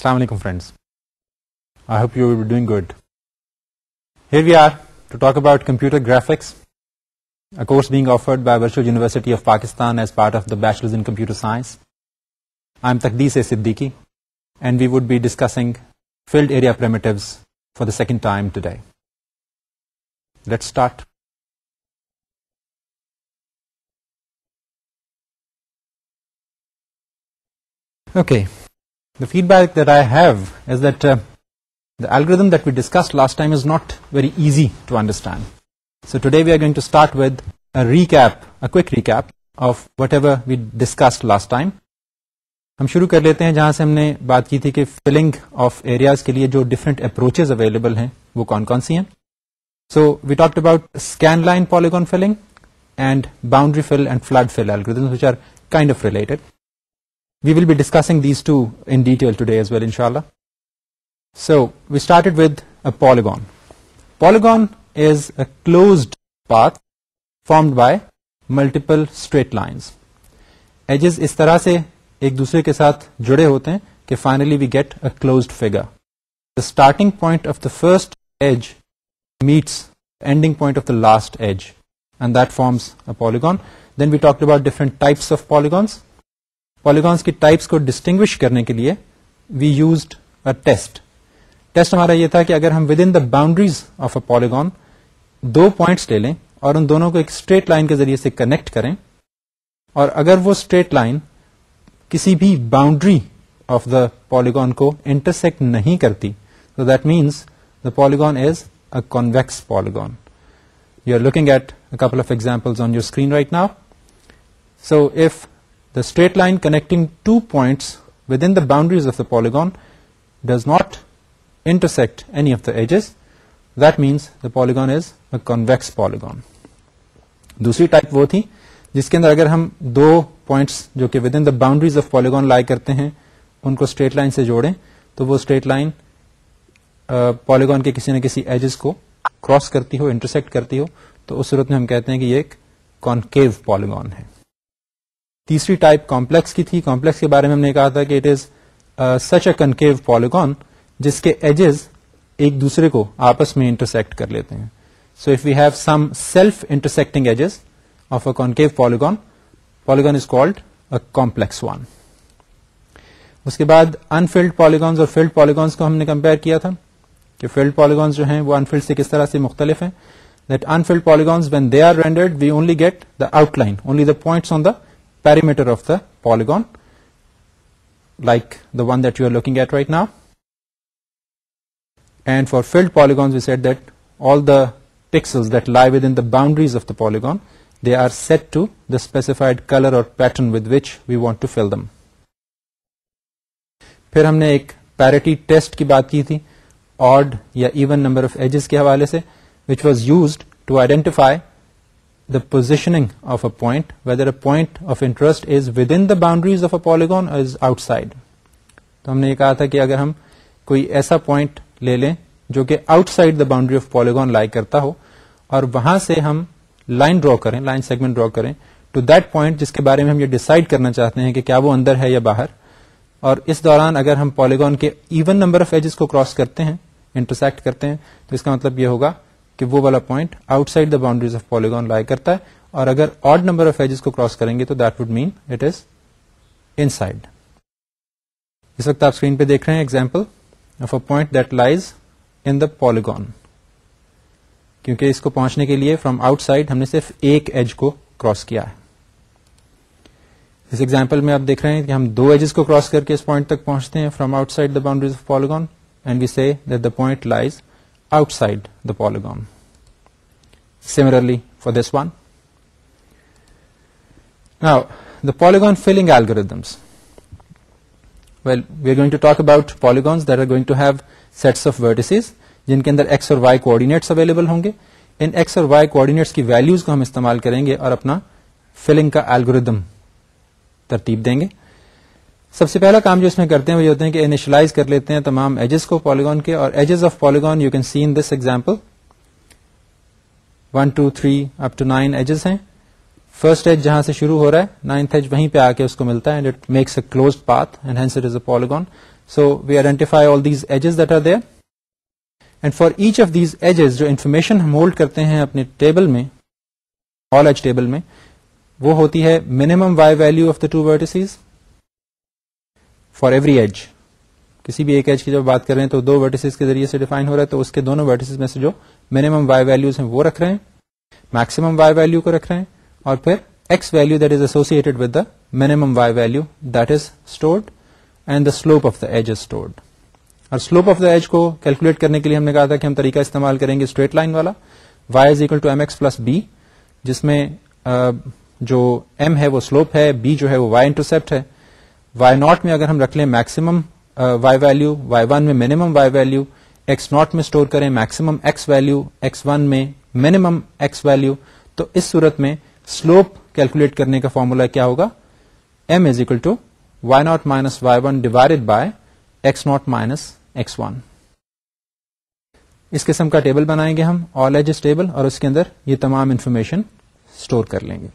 Assalamu alaikum friends. I hope you will be doing good. Here we are to talk about computer graphics, a course being offered by Virtual University of Pakistan as part of the Bachelor's in Computer Science. I'm Taqdees Siddiqui, and we would be discussing filled area primitives for the second time today. Let's start. Okay. The feedback that I have is that the algorithm that we discussed last time is not very easy to understand. So today we are going to start with a quick recap of whatever we discussed last time. ہم شروع کر لیتے ہیں جہاں سے ہم نے بات کی تھی کہ فلنگ آف ایریاز کے لیے جو ڈفرینٹ اپروچز اویلیبل ہیں وہ کون کون سی ہیں. So we talked about scan line polygon filling and boundary fill and flood fill algorithms which are kind of related. We will be discussing these two in detail today as well, inshallah. So, we started with a polygon. Polygon is a closed path formed by multiple straight lines. Edges اس طرح سے ایک دوسرے کے ساتھ جڑے ہوتے ہیں کہ finally we get a closed figure. The starting point of the first edge meets the ending point of the last edge, and that forms a polygon. Then we talked about different types of polygons. Polygons کی types کو distinguish کرنے کے لیے we used a test ہمارا یہ تھا کہ اگر ہم within the boundaries of a polygon دو پوائنٹس لے لیں اور ان دونوں کو ایک اسٹریٹ لائن کے ذریعے سے کنیکٹ کریں اور اگر وہ اسٹریٹ لائن کسی بھی باؤنڈری آف دا پالیگون کو انٹرسیکٹ نہیں کرتی تو that means the polygon is a convex polygon. You are looking at a couple of examples on your screen right now. So if the straight line connecting two points within the boundaries of the polygon does not intersect any of the edges, that means the polygon is a convex polygon. دوسری type وہ تھی جس کے اندر اگر ہم دو points جو کہ within the boundaries of polygon lie کرتے ہیں ان کو اسٹریٹ لائن سے جوڑیں تو وہ اسٹریٹ لائن پالیگون کے کسی نہ کسی ایجز کو کراس کرتی ہو, انٹرسیکٹ کرتی ہو, تو اس صورت میں ہم کہتے ہیں کہ یہ ایک کانکیو پالیگون ہے. تیسری ٹائپ کمپلیکس کی تھی. کمپلیکس کے بارے میں ہم نے کہا تھا کہ it is such a concave polygon جس کے ایجز ایک دوسرے کو آپس میں انٹرسیکٹ کر لیتے ہیں. So if we have some self intersecting edges of a concave polygon is called a complex one. اس کے بعد انفلڈ پالیگونز اور فلڈ پالیگونز کو ہم نے کمپیئر کیا تھا کہ فلڈ پالیگونز جو ہیں وہ انفلڈ سے کس طرح سے مختلف ہیں. That unfilled polygons when they are rendered we only get the outline, only the points on the perimeter of the polygon, like the one that you are looking at right now. And for filled polygons we said that all the pixels that lie within the boundaries of the polygon, they are set to the specified color or pattern with which we want to fill them. پھر ہم نے ایک parity test کی بات کی تھی odd یا even number of edges کے حوالے سے, which was used to identify the positioning of a point, whether a point of interest is within the boundaries of a polygon or is outside. تو ہم نے یہ کہا تھا کہ اگر ہم کوئی ایسا پوائنٹ لے لیں جو کہ outside the boundary of polygon lie کرتا ہو اور وہاں سے ہم لائن ڈرا کریں, لائن سیگمنٹ ڈرا کریں ٹو دیٹ پوائنٹ جس کے بارے میں ہم یہ ڈیسائیڈ کرنا چاہتے ہیں کہ کیا وہ اندر ہے یا باہر, اور اس دوران اگر ہم پالیگون کے ایون نمبر آف ایجز کو کراس کرتے ہیں, انٹرسیکٹ کرتے ہیں, تو اس کا مطلب یہ ہوگا کہ وہ والا point outside the boundaries of polygon lie کرتا ہے, اور اگر آڈ نمبر آف ایجز کو کراس کریں گے تو that would mean it is inside. اس وقت آپ اسکرین پہ دیکھ رہے ہیں example of a point that lies in the polygon, کیونکہ اس کو پہنچنے کے لیے فرام آؤٹ سائڈ ہم نے صرف ایک ایج کو کراس کیا ہے. اس ایگزامپل میں آپ دیکھ رہے ہیں کہ ہم دو ایجز کو کراس کر کے اس پوائنٹ تک پہنچتے ہیں from outside the boundaries of polygon, and we say that the point lies outside the polygon. Similarly for this one. Now, the polygon filling algorithms. Well, we are going to talk about polygons that are going to have sets of vertices جن کے اندر x اور y coordinates available ہوں گے. ان x اور y coordinates کی values کو ہم استعمال کریں گے اور اپنا filling کا algorithm ترتیب دیں گے. سب سے پہلا کام جو اس میں کرتے ہیں وہ یہ ہوتے ہیں کہ انیشلائز کر لیتے ہیں تمام ایجز کو پالیگون کے, اور edges of polygon you can see in this example 1 2 3 up to 9 edges ہیں. فرسٹ ایج جہاں سے شروع ہو رہا ہے, 9th ایج وہیں پہ آ کے اس کو ملتا ہے, and it makes a closed path and hence it is a polygon. So we identify all these edges that are there, and for each of these edges جو انفارمیشن ہم ہولڈ کرتے ہیں اپنے ٹیبل میں, all edge ٹیبل میں, وہ ہوتی ہے minimum y value of the two vertices for every edge. کسی بھی ایک ایج کی جب بات کر رہے ہیں تو دو ورٹیسز کے ذریعے سے ڈیفائن ہو رہا ہے, تو اس کے دونوں ورٹیسز میں سے جو منیمم وائی ویلوز ہیں وہ رکھ رہے ہیں, میکسیمم وائی ویلو کو رکھ رہے ہیں, اور پھر x value that is associated with the minimum y value that is stored, and the slope of the edge is stored. اور سلوپ آف دا ایج کو کیلکولیٹ کرنے کے لیے ہم نے کہا تھا کہ ہم طریقہ استعمال کریں گے اسٹریٹ لائن والا, y is equal to m x plus b, جس میں جو m ہے وہ سلوپ ہے, b جو ہے وہ y انٹرسپٹ ہے. y ناٹ میں اگر ہم رکھ لیں میکسیمم y ویلو, y1 میں minimum y value, x naught میں اسٹور کریں میکسیمم x ویلو, x1 میں منیمم x ویلو, تو اس صورت میں سلوپ کیلکولیٹ کرنے کا فارمولا کیا ہوگا, m is equal to y naught minus y1 divided by x naught minus x1. اس قسم کا ٹیبل بنائیں گے ہم, آل ایجز ٹیبل, اور اس کے اندر یہ تمام انفارمیشن اسٹور کر لیں گے.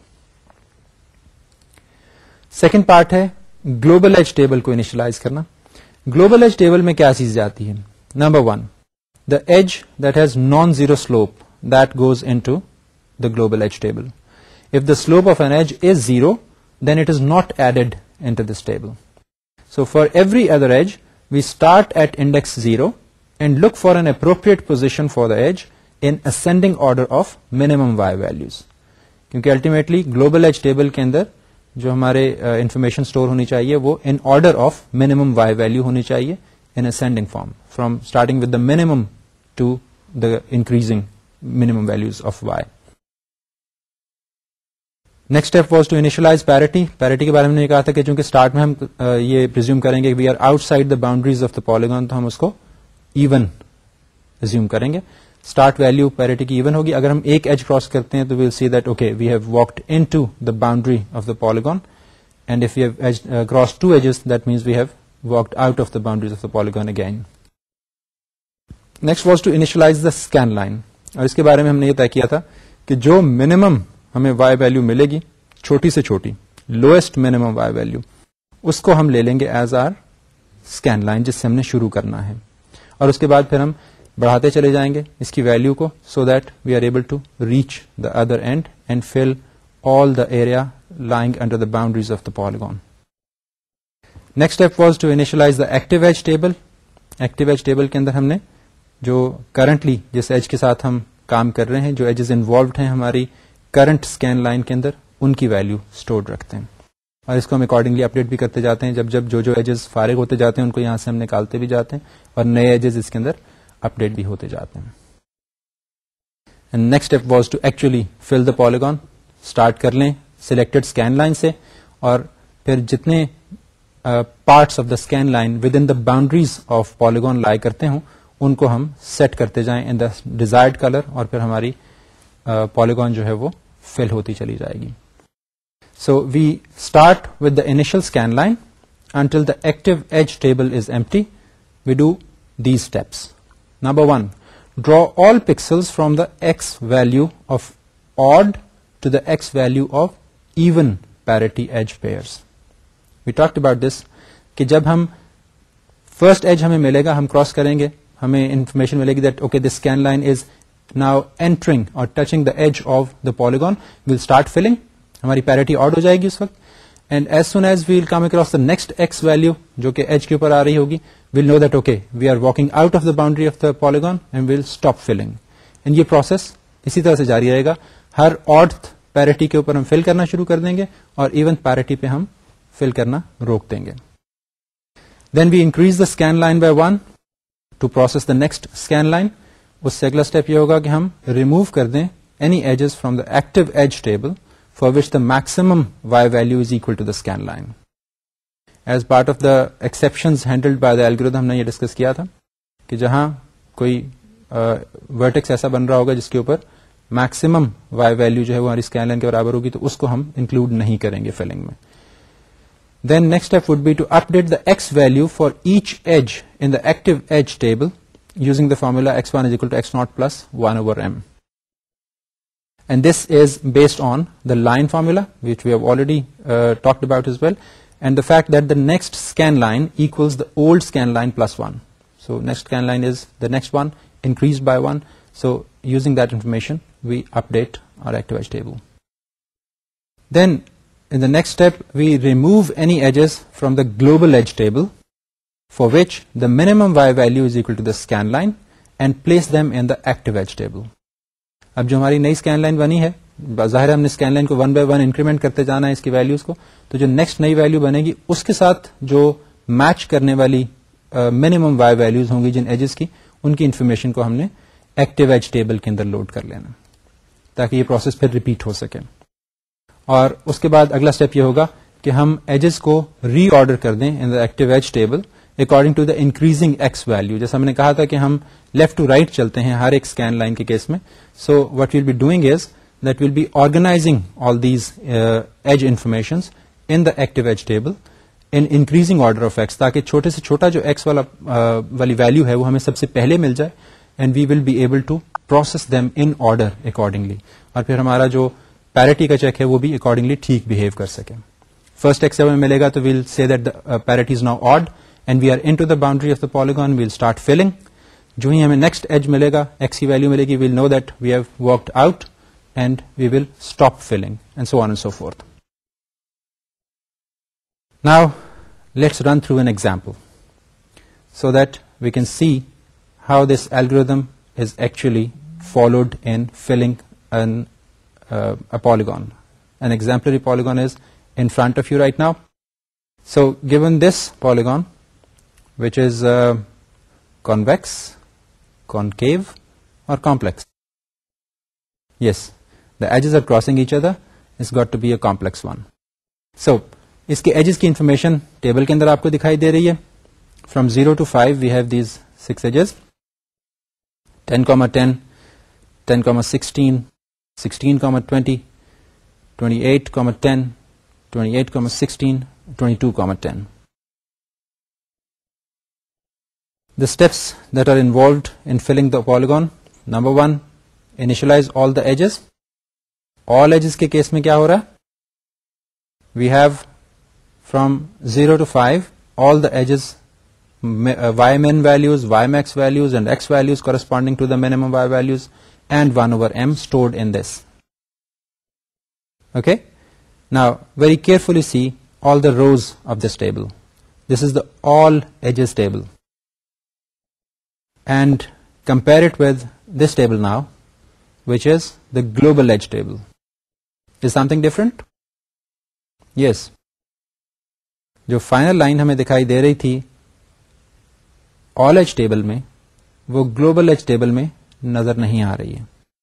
سیکنڈ پارٹ ہے گلوبل ایج ٹیبل کو انیشلائز کرنا. گلوبل ایج ٹیبل میں کیا چیز جاتی ہے؟ Number 1, the edge that has non zero slope that goes into the global edge table. If the slope of an edge is zero then it is not added into this table. So for every other edge we start at index 0 and look for an appropriate position for the edge in ascending order of minimum y values. کیونکہ ultimately global edge table کے اندر جو ہمارے information store ہونی چاہیے وہ in order of minimum y value ہونی چاہیے in ascending form, from starting with the minimum to the increasing minimum values of y. Next step was to initialize parity. Parity کے بارے میں نے کہا تھا کہ چونکہ اسٹارٹ میں ہم یہ پرزیوم کریں گے we are outside the boundaries of the polygon, تو ہم اس کو ایون ریزیوم کریں گے. اسٹارٹ ویلو پیرٹی کی ایون ہوگی. اگر ہم ایک ایج کراس کرتے ہیں تو we'll see that okay we have walked into the boundary of the polygon, and if you have cross two edges that means we have walked out of the boundaries of the polygon again. Next was to initialize the scan line, اور اس کے بارے میں ہم نے یہ طے کیا تھا کہ جو منیمم ہمیں وائی ویلو ملے گی, چھوٹی سے چھوٹی لوئسٹ منیمم وائی ویلو, اس کو ہم لے لیں گے ایز آر اسکین لائن جس سے ہم نے شروع کرنا ہے, اور اس کے بعد پھر ہم بڑھاتے چلے جائیں گے اس کی ویلو کو, so that we are able to reach the other end and fill all the area lying under the boundaries of the polygon. Next step was to initialize the active edge table. Active edge table کے اندر ہم نے جو currently جس age کے ساتھ ہم کام کر رہے ہیں, جو ایجز انوالوڈ ہیں ہماری کرنٹ اسکین لائن کے اندر, ان کی ویلو اسٹورڈ رکھتے ہیں, اور اس کو ہم اکارڈنگلی اپڈیٹ بھی کرتے جاتے ہیں. جب جو ایجز فارغ ہوتے جاتے ہیں ان کو یہاں سے ہم نکالتے بھی جاتے ہیں, اور نئے ایجز اس کے اندر اپڈیٹ بھی ہوتے جاتے ہیں. And next step was to actually fill the polygon. Start کر لیں سلیکٹڈ اسکین لائن سے, اور پھر جتنے parts of the scan line within the boundaries of polygon lie کرتے ہوں ان کو ہم سیٹ کرتے جائیں ان دا ڈیزائرڈ کلر, اور پھر ہماری پالیگون جو ہے وہ فل ہوتی چلی جائے گی. So we start with the initial scan line until the active edge table is empty. We do these steps. Number 1, draw all pixels from the x value of odd to the x value of even parity edge pairs. We talked about this کہ جب ہم first edge ہمیں ملے گا, ہم cross کریں گے, ہمیں information ملے گی that okay this scan line is now entering or touching the edge of the polygon, we'll start filling. ہماری پیرٹی آڈ ہو جائے گی اس وقت, and as soon as we'll come across the next x value جو کہ age کے اوپر آ رہی ہوگی, we'll know that okay we are walking out of the boundary of the polygon and we'll stop filling. and یہ process اسی طرح سے جاری رہے گا. ہر آڈ پیرٹی کے اوپر ہم فل کرنا شروع کر دیں گے, اور ایون پیرٹی پہ ہم فل کرنا روک دیں گے. then we increase the scan line by 1 to process the next scan line. اس سے اگلا اسٹیپ یہ ہوگا کہ ہم ریموو کر دیں any edges from the active edge table for which the maximum y value is equal to the scan line. As part of the exceptions handled by the algorithm ہم نے یہ ڈسکس کیا تھا کہ جہاں کوئی ورٹیکس ایسا بن رہا ہوگا جس کے اوپر میکسیمم وائی ویلو جو ہے وہ ہماری اسکین لائن کے برابر ہوگی, تو اس کو ہم انکلوڈ نہیں کریں گے فلنگ میں. Then next step would be to update the x value for each edge in the active edge table using the formula x1 is equal to x0 plus 1 over m. And this is based on the line formula which we have already talked about as well. and the fact that the next scan line equals the old scan line plus 1. So next scan line is the next one increased by 1. So using that information, we update our active edge table. Then in the next step, we remove any edges from the global edge table for which the minimum y value is equal to the scan line and place them in the active edge table. اب جو ہماری نئی scan line بنی ہے, ظاہر ہم نے scan line کو 1 by 1 انکریمنٹ کرتے جانا ہے اس کی ویلیوز کو, تو جو نیکسٹ نئی ویلیو بنے گی اس کے ساتھ جو میچ کرنے والی منیمم وائی ویلیوز ہوں گی جن ایجز کی, ان کی انفارمیشن کو ہم نے ایکٹیو ایج ٹیبل کے اندر لوڈ کر لینا تاکہ یہ پروسیس پھر ریپیٹ ہو سکے. اور اس کے بعد اگلا اسٹیپ یہ ہوگا کہ ہم ایجز کو ری آرڈر کر دیں in the active edge table according to the increasing x value. جیسا ہم نے کہا تھا کہ ہم لیفٹ ٹو رائٹ چلتے ہیں ہر ایک اسکین لائن کے کیس میں. So what we'll be doing is that we'll be organizing all these edge information in the active edge table in increasing order of x, تاکہ چھوٹے سے چھوٹا جو ایکس والی ویلو ہے وہ ہمیں سب سے پہلے مل جائے, and we will be able to process them in order accordingly, اور پھر ہمارا جو پیرٹی کا چیک ہے وہ بھی اکارڈنگلی ٹھیک بہیو کر سکے. فرسٹ ایکس جب ہمیں ملے گا تو we'll say that the parity is now odd and we are into the boundary of the polygon, we'll start filling. جو ہی ہمیں نیکسٹ ایج ملے گا, ایکس کی ویلو ملے گی, we'll know that we have worked out and we will stop filling and so on and so forth. Now let's run through an example so that we can see how this algorithm is actually followed in filling a polygon. An exemplary polygon is in front of you right now. So given this polygon, which is convex, concave or complex, yes, the edges are crossing each other, it's got to be a complex one. So اس کے edges کی information table کے اندر آپ کو دکھائی دے رہی ہے. From 0 to 5 we have these 6 edges, 10,10, 10,16, 16,20, 28,10, 28,16, 22,10. The steps that are involved in filling the polygon: number 1, initialize all the edges. All edges کے کیس میں کیا ہو رہا ہے, we have from 0 to 5 all the edges, y min values, y max values and x values corresponding to the minimum y values, and 1 over m stored in this. Okay, now very carefully see all the rows of this table. This is the all edges table, and compare it with this table now, which is the global edge table. Is something different? Yes. جو final line ہمیں دکھائی دے رہی تھی آل age table میں, وہ global edge table میں نظر نہیں آ رہی ہے.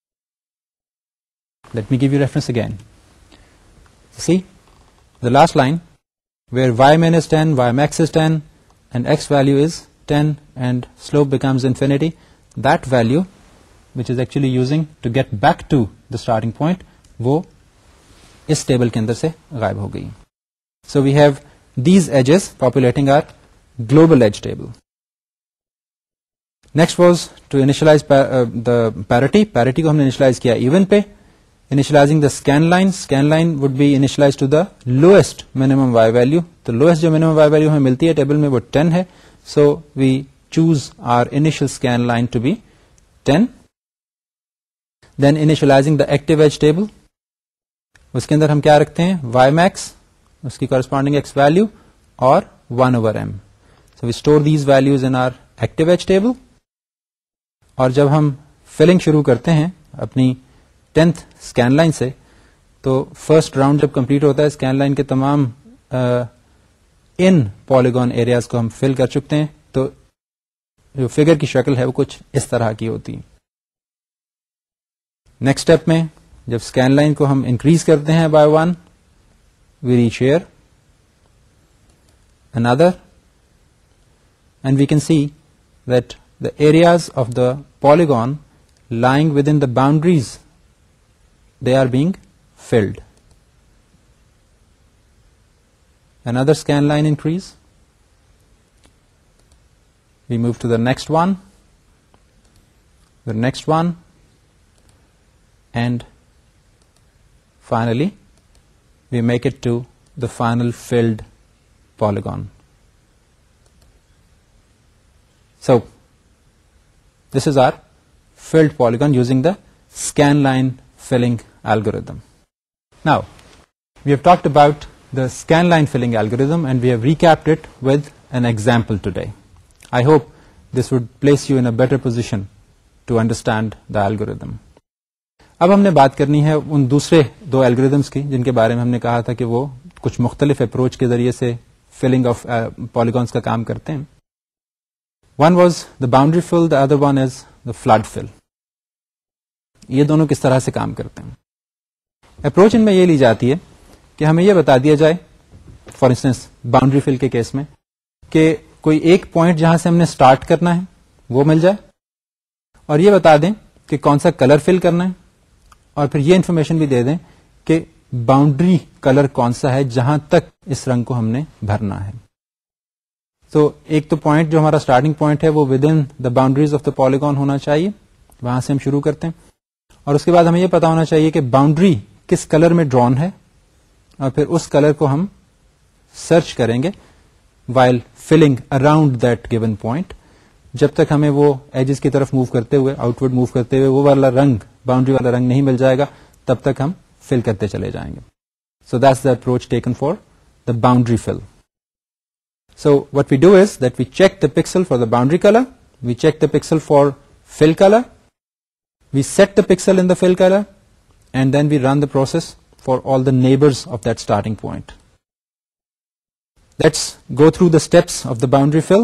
Let me give you reference again. See the last line where y min is 10, y max is 10 and x value is 10 and slope becomes infinity, that value which is actually using to get back to the starting point, وہ اس table کے اندر سے غائب ہو گئی. So we have these edges populating our global edge table. Next was to initialize the parity. Parity کو ہم نے initialize کیا even پہ. Initializing the scan line. Scan line would be initialized to the lowest minimum y value. تو lowest جو minimum y value ہمیں ملتی ہے ٹیبل میں وہ 10 ہے. So we choose our initial scan line to be 10. Then initializing the active edge table. اس کے اندر ہم کیا رکھتے ہیں, y max, اس کی کورسپونڈنگ ایکس ویلو اور 1 over m. So we store these values in our active edge table. اور جب ہم فلنگ شروع کرتے ہیں اپنی 10th اسکین لائن سے, تو فرسٹ راؤنڈ جب کمپلیٹ ہوتا ہے اسکین لائن کے تمام ان پالیگون ایریاز کو ہم فل کر چکتے ہیں, تو جو فگر کی شکل ہے وہ کچھ اس طرح کی ہوتی. نیکسٹ اسٹیپ میں جب اسکین لائن کو ہم انکریز کرتے ہیں by 1, we reach here, another, and we can see that the areas of the polygon lying within the boundaries, they are being filled. Another scan line increase. We move to the next one, the next one, and finally we make it to the final filled polygon. So this is our filled polygon using the scanline filling algorithm. Now we have talked about the scanline filling algorithm and we have recapped it with an example today. I hope this would place you in a better position to understand the algorithm. اب ہم نے بات کرنی ہے ان دوسرے دو algorithms کی جن کے بارے میں ہم نے کہا تھا کہ وہ کچھ مختلف اپروچ کے ذریعے سے فلنگ آف پالیگونس کا کام کرتے ہیں. One was the boundary fill, the other one is the flood fill. یہ دونوں کس طرح سے کام کرتے ہیں؟ اپروچ ان میں یہ لی جاتی ہے کہ ہمیں یہ بتا دیا جائے, فار انسٹنس باؤنڈری فل کے کیس میں, کہ کوئی ایک پوائنٹ جہاں سے ہم نے اسٹارٹ کرنا ہے وہ مل جائے, اور یہ بتا دیں کہ کون سا کلر فل کرنا ہے, اور پھر یہ انفارمیشن بھی دے دیں کہ باؤنڈری کلر کون سا ہے جہاں تک اس رنگ کو ہم نے بھرنا ہے. تو ایک تو پوائنٹ جو ہمارا اسٹارٹنگ پوائنٹ ہے وہ within the boundaries of the polygon ہونا چاہیے, وہاں سے ہم شروع کرتے ہیں, اور اس کے بعد ہمیں یہ پتا ہونا چاہیے کہ باؤنڈری کس کلر میں ڈرون ہے, اور پھر اس کلر کو ہم سرچ کریں گے while filling around that given point, جب تک ہمیں وہ ایجز کی طرف موو کرتے ہوئے, آؤٹ ورڈ موو کرتے ہوئے وہ والا رنگ, باؤنڈری والا رنگ نہیں مل جائے گا, تب تک ہم فل کرتے چلے جائیں گے. So that's the approach taken for the boundary fill. So what we do is that we check the pixel for the boundary colour, we check the pixel for fill colour, we set the pixel in the fill colour, and then we run the process for all the neighbours of that starting point. Let's go through the steps of the boundary fill.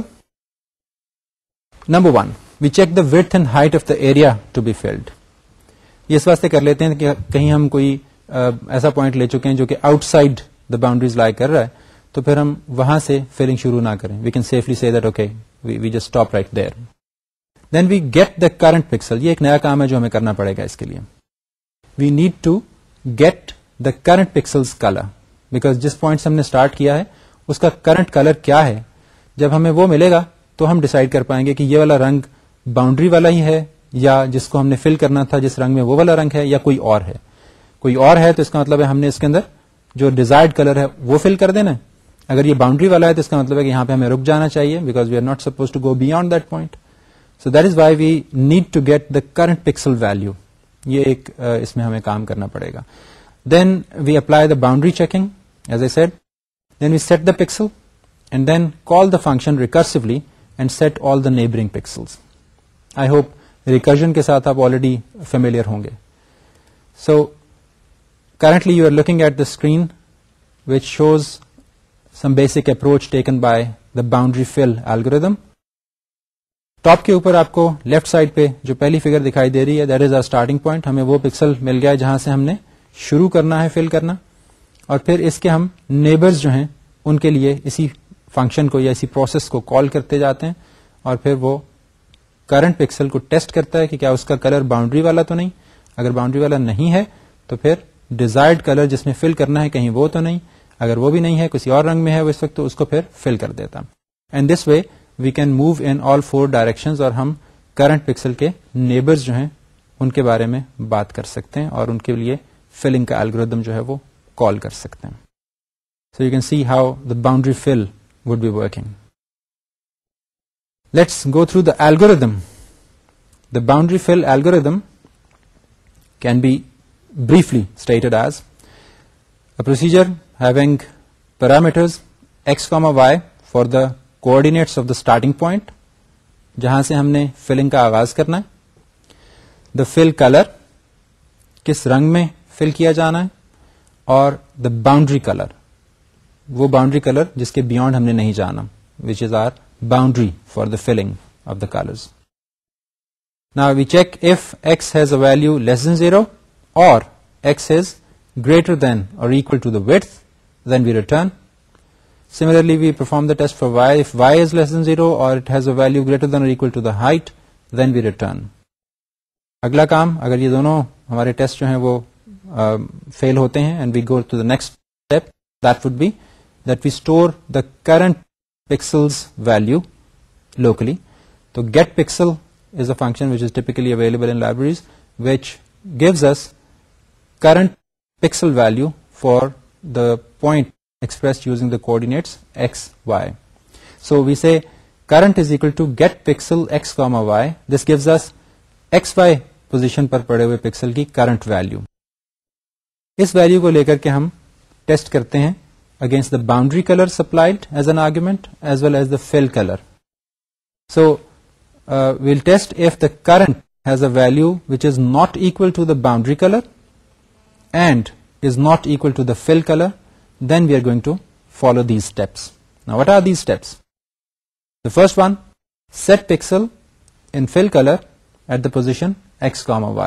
Number 1, we check the width and height of the area to be filled. یہ اس واسطے کر لیتے ہیں کہ کہیں ہم کوئی ایسا پوائنٹ لے چکے ہیں جو کہ outside the boundaries lie کر رہا ہے, تو پھر ہم وہاں سے فلنگ شروع نہ کریں. We can safely say that okay we just stop right there. Then we get the current pixel. یہ ایک نیا کام ہے جو ہمیں کرنا پڑے گا اس کے لیے. We need to get the current pixel's colour, because جس پوائنٹ سے ہم نے اسٹارٹ کیا ہے اس کا کرنٹ کلر کیا ہے. جب ہمیں وہ ملے گا تو ہم ڈیسائیڈ کر پائیں گے کہ یہ والا رنگ باؤنڈری والا ہی ہے, یا جس کو ہم نے فل کرنا تھا جس رنگ میں وہ والا رنگ ہے, یا کوئی اور ہے. کوئی اور ہے تو اس کا مطلب ہے ہم نے اس کے اندر جو ڈیزائرڈ کلر ہے وہ فل کر دینا. اگر یہ باؤنڈری والا ہے تو اس کا مطلب ہے کہ یہاں پہ ہمیں رک جانا چاہیے, because we are not suppose to go beyond that point. So that is why we need to get the current pixel value. یہ ایک اس میں ہمیں کام کرنا پڑے گا. Then we apply the boundary checking as I said. Then we set the pixel and then call the function recursively and set all the neighboring pixels. I hope recursion کے ساتھ آپ already familiar ہوں گے. So currently you are looking at the screen which shows some basic approach taken by the boundary fill algorithm. Top کے اوپر آپ کو left side پہ جو پہلی فگر دکھائی دے رہی ہے that is our starting point. ہمیں وہ پکسل مل گیا جہاں سے ہم نے شروع کرنا ہے فل کرنا, اور پھر اس کے ہم نیبرز جو ہیں ان کے لیے اسی فنکشن کو یا اسی پروسیس کو کال کرتے جاتے ہیں, اور پھر وہ کرنٹ پکسل کو ٹیسٹ کرتا ہے کہ کیا اس کا کلر باؤنڈری والا تو نہیں. اگر باؤنڈری والا نہیں ہے تو پھر ڈیزائرڈ کلر جس میں فل کرنا ہے کہیں وہ تو نہیں. اگر وہ بھی نہیں ہے, کسی اور رنگ میں ہے وہ اس وقت, تو اس کو پھر فل کر دیتا. And this way we can move in all 4 directions, اور ہم کرنٹ پکسل کے نیبرز جو ہیں ان کے بارے میں بات کر سکتے ہیں, اور ان کے لیے فلنگ کا الگوریتھم جو ہے وہ کال کر سکتے ہیں. So you can see how the boundary fill would be working. Let's go through the algorithm. The boundary fill algorithm can be briefly stated as a procedure having parameters x, y for the coordinates of the starting point, جہاں سے ہم نے filling کا آغاز کرنا ہے. The fill color, کس رنگ میں فل کیا جانا ہے, اور the boundary color, وہ باؤنڈری کلر جس کے بیونڈ ہم نے نہیں جانا, which is our boundary for the filling of the colours. Now we check if x has a value less than 0 or x is greater than or equal to the width, then we return. Similarly, we perform the test for y. If y is less than 0 or it has a value greater than or equal to the height, then we return. اگلا کام, اگر یہ دونوں ہمارے test جو ہیں وہ فیل ہوتے ہیں, and we go to the next step, that would be that we store the current pixels value locally. So get pixel is a function which is typically available in libraries, which gives us current pixel value for the point expressed using the coordinates x, y. So we say current is equal to get pixel x comma y. This gives us xy position پر پڑے ہوئے pixel کی current value. اس value کو لے کر کے ہم test کرتے ہیں against the boundary colour supplied as an argument as well as the fill colour. So we'll test if the current has a value which is not equal to the boundary color and is not equal to the fill color, then we are going to follow these steps. Now what are these steps? The first one, set pixel in fill color at the position x comma y.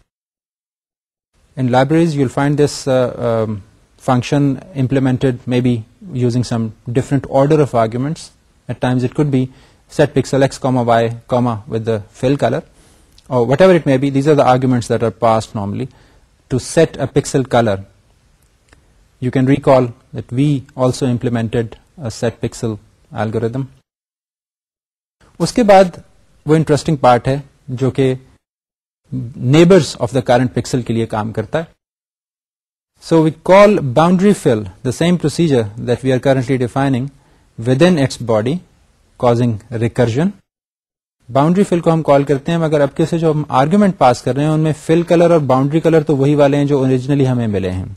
In libraries you'll find this function implemented maybe using some different order of arguments. At times it could be set pixel x comma y comma with the fill color, or whatever it may be. These are the arguments that are passed normally to set a pixel color. You can recall that we also implemented a set pixel algorithm. اس کے بعد وہ interesting part ہے جو کہ neighbours of the current pixel کے لیے کام کرتا ہے. So we call boundary fill the same procedure that we are currently defining within its body causing recursion. Boundary fill کو ہم کال کرتے ہیں مگر اب کے سے جو ہم آرگومنٹ پاس کر رہے ہیں ان میں فل کلر اور باؤنڈری کلر تو وہی والے ہیں جو اوریجنلی ہمیں ملے ہیں.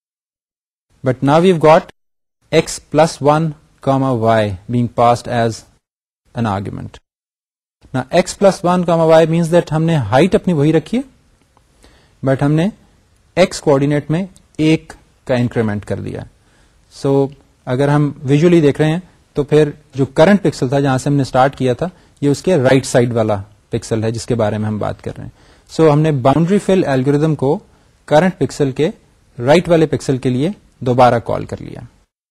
But now we've got x plus 1 comma y being passed as an argument. Now x plus 1 comma y means that ہم نے ہائٹ اپنی وہی رکھی ہے بٹ ہم نے x کوآرڈینیٹ میں 1 کا انکریمنٹ کر دیا. سو اگر ہم ویژولی دیکھ رہے ہیں تو پھر جو کرنٹ پکسل تھا جہاں سے ہم نے اسٹارٹ کیا تھا یہ اس کے رائٹ سائڈ والا پکسل ہے جس کے بارے میں ہم بات کر رہے ہیں. سو ہم نے باؤنڈری فل الگوریدم کو کرنٹ پکسل کے رائٹ والے پکسل کے لیے دوبارہ کال کر لیا.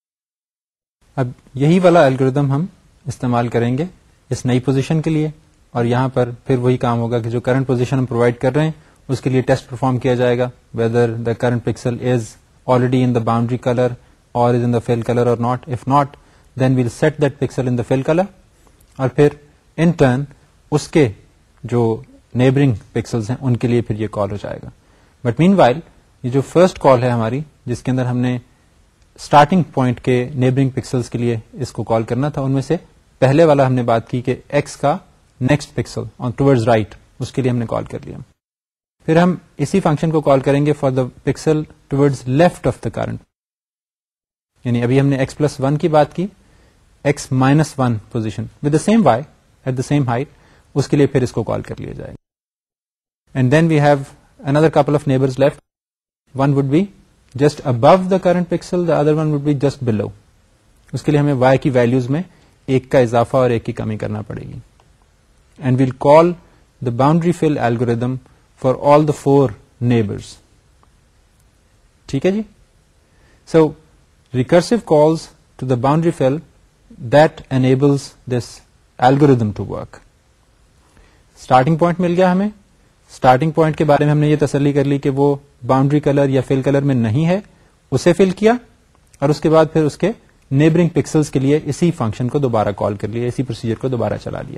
اب یہی والا الگوریدم ہم استعمال کریں گے اس نئی پوزیشن کے لیے اور یہاں پر پھر وہی کام ہوگا کہ جو کرنٹ پوزیشن ہم پرووائڈ کر رہے ہیں اس کے لیے ٹیسٹ پرفارم کیا جائے گا whether the current pixel is already in the boundary colour or is in the fill colour or not. If not then we'll set that pixel in the fill colour اور پھر in turn اس کے جو neighbouring pixels ہیں ان کے لیے پھر یہ کال ہو جائے گا. بٹ مین وائل یہ جو فرسٹ کال ہے ہماری جس کے اندر ہم نے اسٹارٹنگ پوائنٹ کے نیبرنگ پکسلز کے لیے اس کو کال کرنا تھا ان میں سے پہلے والا ہم نے بات کی کہ ایکس کا next pixel on towards right اس کے لیے ہم نے کال کر لیا. پھر ہم اسی فنکشن کو کال کریں گے for the pixel towards left of the current. یعنی ابھی ہم نے ایکس پلس 1 کی بات کی x minus 1 position with the same y at the same height اس کے لیے پھر اس کو کال کر لیا جائے گا. And then we have another couple of neighbors left. One would be just above the current pixel, the other one would be just below. اس کے لیے ہمیں y کی ویلیوز میں ایک کا اضافہ اور ایک کی کمی کرنا پڑے گی. And we'll call the boundary fill algorithm for all the 4 neighbors. ٹھیک ہے جی. So recursive calls to the boundary fill that enables this algorithm to work. Starting point مل گیا ہمیں. اسٹارٹنگ پوائنٹ کے بارے میں ہم نے یہ تسلی کر لی کہ وہ باؤنڈری کلر یا فل کلر میں نہیں ہے اسے فل کیا اور اس کے بعد پھر اس کے نیبرنگ پکسلز کے لیے اسی فنکشن کو دوبارہ کال کر لیا اسی پروسیجر کو دوبارہ چلا لیا.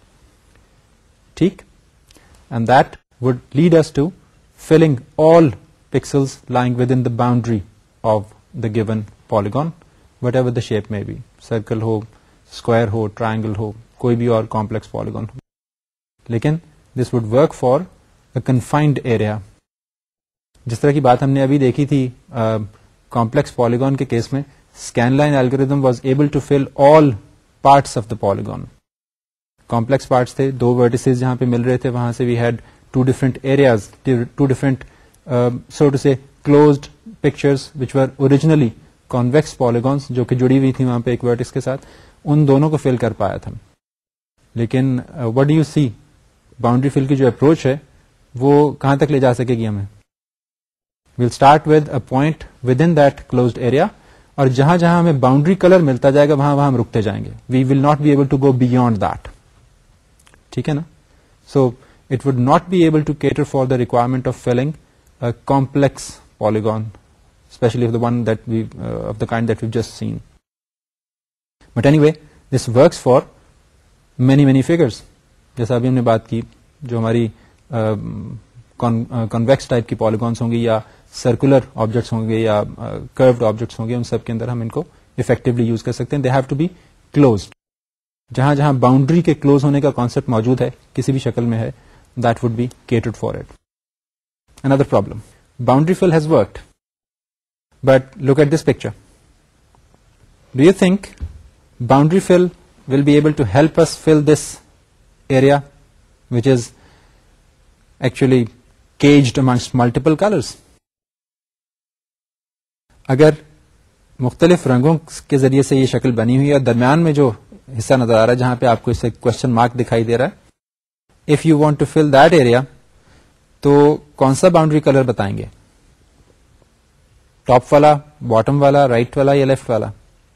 ٹھیک. And that would lead us to filling all pixels lying within the boundary of the given polygon whatever the shape may be circle ہو اسکوائر ہو ٹرائنگل ہو کوئی بھی اور کمپلیکس پالیگون ہو. لیکن this would work for confined area. جس طرح کی بات ہم نے ابھی دیکھی تھی کمپلیکس پالیگون کے کیس میں scan line algorithm was able to fill all parts of the polygon. Complex parts تھے 2 ورٹیسز جہاں پہ مل رہے تھے وہاں سے we had 2 different areas 2 different so to say closed pictures which were originally convex polygons جو کہ جڑی ہوئی تھی وہاں پہ ایک ورٹس کے ساتھ ان دونوں کو فل کر پایا تھا. لیکن what do you see boundary fill کی جو اپروچ ہے وہ کہاں تک لے جا سکے گی ہمیں. We'll start with a point within that closed area اور جہاں جہاں ہمیں باؤنڈری کلر ملتا جائے گا وہاں ہم رکتے جائیں گے. We will not be able to go beyond that. ٹھیک ہے نا. So it would not be able to cater for the requirement of filling complex polygon especially of the one that we of the kind that we just seen. But anyway this works for many figures. جیسا ابھی ہم نے بات کی جو ہماری convex type کی polygons ہوں گی یا سرکولر آبجیکٹس ہوں گے یا کروڈ آبجیکٹس ہوں گے, ان سب کے اندر ہم ان کو افیکٹولی یوز کر سکتے ہیں. They have to be closed. جہاں جہاں باؤنڈری کے کلوز ہونے کا کانسیپٹ موجود ہے کسی بھی شکل میں ہے, that would be catered for it. Another problem. Boundary fill has worked. But look at this picture. Do you think boundary fill will be able to help us fill this area which is actually caged amongst multiple colors? اگر مختلف رنگوں کے ذریعے سے یہ شکل بنی ہوئی ہے اور درمیان میں جو حصہ نظر آ رہا ہے جہاں پہ آپ کو اسے کوشچن مارک دکھائی دے رہا ہے, if you want to fill that area, تو کون سا باؤنڈری کلر بتائیں گے؟ ٹاپ والا, باٹم والا, رائٹ والا یا لیفٹ والا؟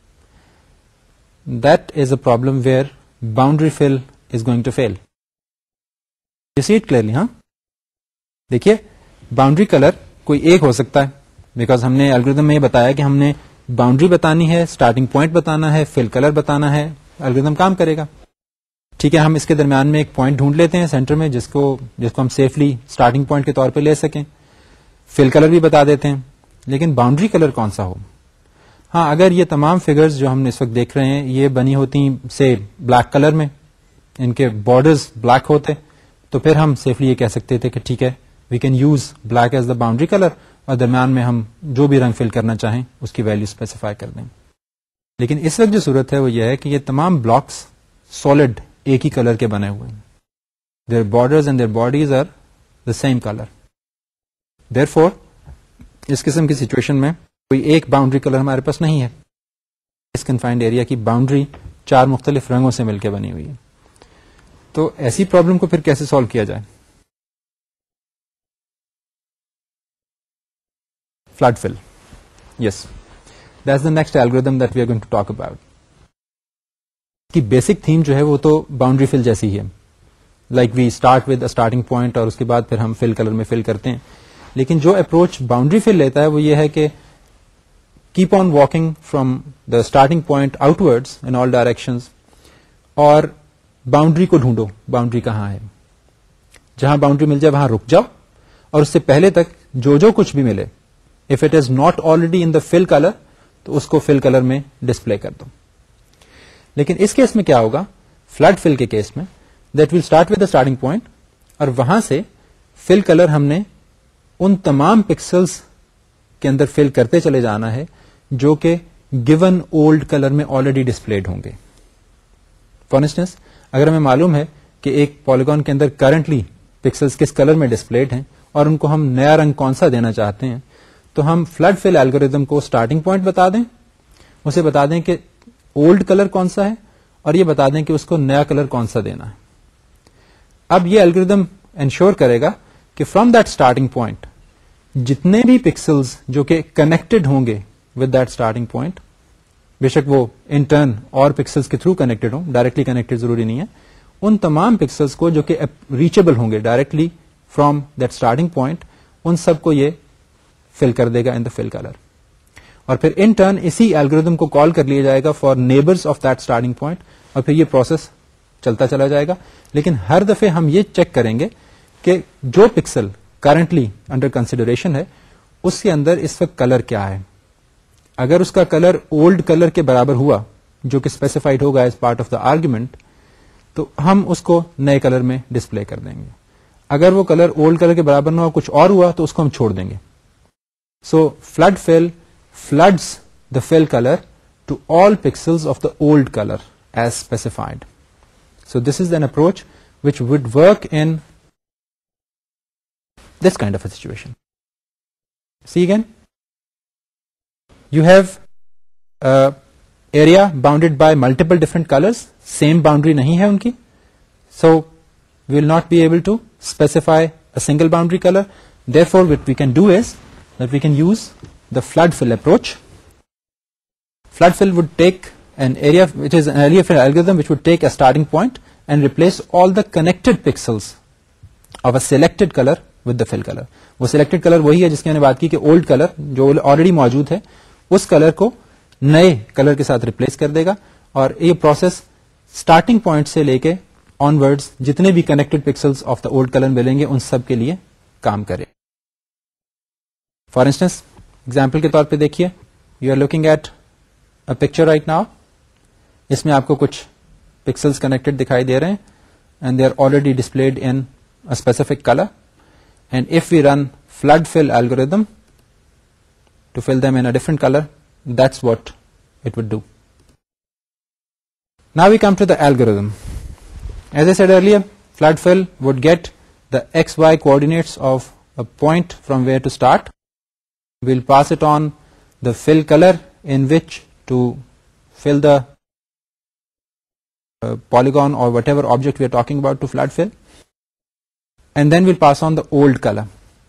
That is a problem where boundary fill is going to fail. You see it clearly? ہاں, دیکھیے باؤنڈری کلر کوئی ایک ہو سکتا ہے, بیکاز ہم نے الگوریدم میں یہ بتایا کہ ہم نے باؤنڈری بتانی ہے, اسٹارٹنگ پوائنٹ بتانا ہے, فل کلر بتانا ہے, الگوریدم کام کرے گا. ٹھیک ہے, ہم اس کے درمیان میں ایک پوائنٹ ڈھونڈ لیتے ہیں سینٹر میں جس کو ہم سیفلی اسٹارٹنگ پوائنٹ کے طور پہ لے سکیں, فل کلر بھی بتا دیتے ہیں, لیکن باؤنڈری کلر کون سا ہو؟ ہاں, اگر یہ تمام فگرز جو ہم اس وقت دیکھ رہے ہیں یہ بنی ہوتی سے بلیک کلر میں, ان کے بارڈرز بلیک ہوتے, تو پھر ہم سیفلی یہ کہہ سکتے تھے کہ ٹھیک ہے, we can use black as the boundary colour, اور درمیان میں ہم جو بھی رنگ فل کرنا چاہیں اس کی ویلیو اسپیسیفائی کر دیں. لیکن اس وقت جو صورت ہے وہ یہ ہے کہ یہ تمام بلاکس سالڈ ایک ہی کلر کے بنے ہوئے ہیں. Their borders and their bodies are the same colour. Therefore اس قسم کی سچویشن میں کوئی ایک باؤنڈری کلر ہمارے پاس نہیں ہے. اس کنفائنڈ ایریا کی باؤنڈری 4 مختلف رنگوں سے مل کے بنی ہوئی ہے. تو ایسی پرابلم کو پھر کیسے سالو کیا جائے؟ Flood fill. Yes, that's the next algorithm that we are going to talk about. کی بیسک تھیم جو ہے وہ تو باؤنڈری فل جیسی ہی ہے, like we start with starting point اور اس کے بعد پھر ہم فل کلر میں فل کرتے ہیں. لیکن جو اپروچ باؤنڈری فل لیتا ہے وہ یہ ہے کہ keep on walking from the starting point outwards in all directions, اور باؤنڈری کو ڈھونڈو, باؤنڈری کہاں ہے, جہاں باؤنڈری مل جائے وہاں رک جاؤ, اور اس سے پہلے تک جو کچھ بھی ملے, if it is not already in the fill colour تو اس کو فل کلر میں ڈسپلے کر دو. لیکن اس کیس میں کیا ہوگا, فلڈ فل کے کیس میں, that will start with the starting point, اور وہاں سے فل کلر ہم نے ان تمام پکسلز کے اندر فل کرتے چلے جانا ہے جو کہ گیون اولڈ کلر میں آلریڈی ڈسپلیڈ ہوں گے. فار انسٹنس, اگر ہمیں معلوم ہے کہ ایک پالیگون کے اندر کرنٹلی پکسلز کس کلر میں ڈسپلیڈ ہیں اور ان کو ہم نیا رنگ کون سا دینا چاہتے ہیں, تو ہم فلڈ فل الگوریتھم کو اسٹارٹنگ پوائنٹ بتا دیں, اسے بتا دیں کہ اولڈ کلر کون سا ہے, اور یہ بتا دیں کہ اس کو نیا کلر کون سا دینا ہے. اب یہ الگوریتھم انشور کرے گا کہ فرام دیٹ اسٹارٹنگ پوائنٹ جتنے بھی پکسلز جو کہ کنیکٹڈ ہوں گے ود دیٹ اسٹارٹنگ پوائنٹ, بے شک وہ ان ٹرن اور پکسلز کے تھرو کنیکٹڈ ہوں, ڈائریکٹلی کنیکٹڈ ضروری نہیں ہے, ان تمام پکسلز کو جو کہ ریچیبل ہوں گے directly from that starting point, ان سب کو یہ فل کر دے گا ان دا فل کلر. اور پھر ان ٹرن اسی الگوریتھم کو کال کر لیا جائے گا for neighbours of that starting point, اور پھر یہ پروسیس چلتا چلا جائے گا. لیکن ہر دفعے ہم یہ چیک کریں گے کہ جو پکسل کرنٹلی انڈر کنسیڈریشن ہے اس کے اندر اس وقت کلر کیا ہے. اگر اس کا کلر اولڈ کلر کے برابر ہوا جو کہ اسپیسیفائڈ ہوگا as part of the argument, تو ہم اس کو نئے کلر میں ڈسپلے کر دیں گے. اگر وہ کلر اولڈ کلر کے برابر نہ ہو, کچھ اور ہوا, تو اس کو ہم چھوڑ دیں گے. So flood fill floods the fill color to all pixels of the old color as specified. So this is an approach which would work in this kind of a situation. See again, you have area bounded by multiple different colors, same boundary nahi hai unki, so we will not be able to specify a single boundary color. Therefore what we can do is that we can use the flood fill approach. Flood fill would take an area which is an area fill algorithm which would take a starting point and replace all the connected pixels of a selected color with the fill color. وہ selected color وہی ہے جس کی میں نے بات کی کہ old color جو already موجود ہے اس color کو نئے color کے ساتھ replace کر دے گا, اور یہ process starting point سے لے کے onwards جتنے بھی connected pixels of the old color ملیں گے ان سب کے لیے کام کرے. فار انسٹنس ایگزامپل کے طور پہ دیکھیے, you are looking at a picture right now. اس میں آپ کو کچھ پکسلس کنیکٹڈ دکھائی دے رہے ہیں and they are already displayed in a specific color, and if we run flood fill algorithm to fill them in a different color, that's what it would do. Now we come to the algorithm. As I said earlier, flood fill would get the XY coordinates of a point from where to start. We'll pass it on the fill color in which to fill the polygon or whatever object we are talking about to flood fill. And then we'll pass on the old color.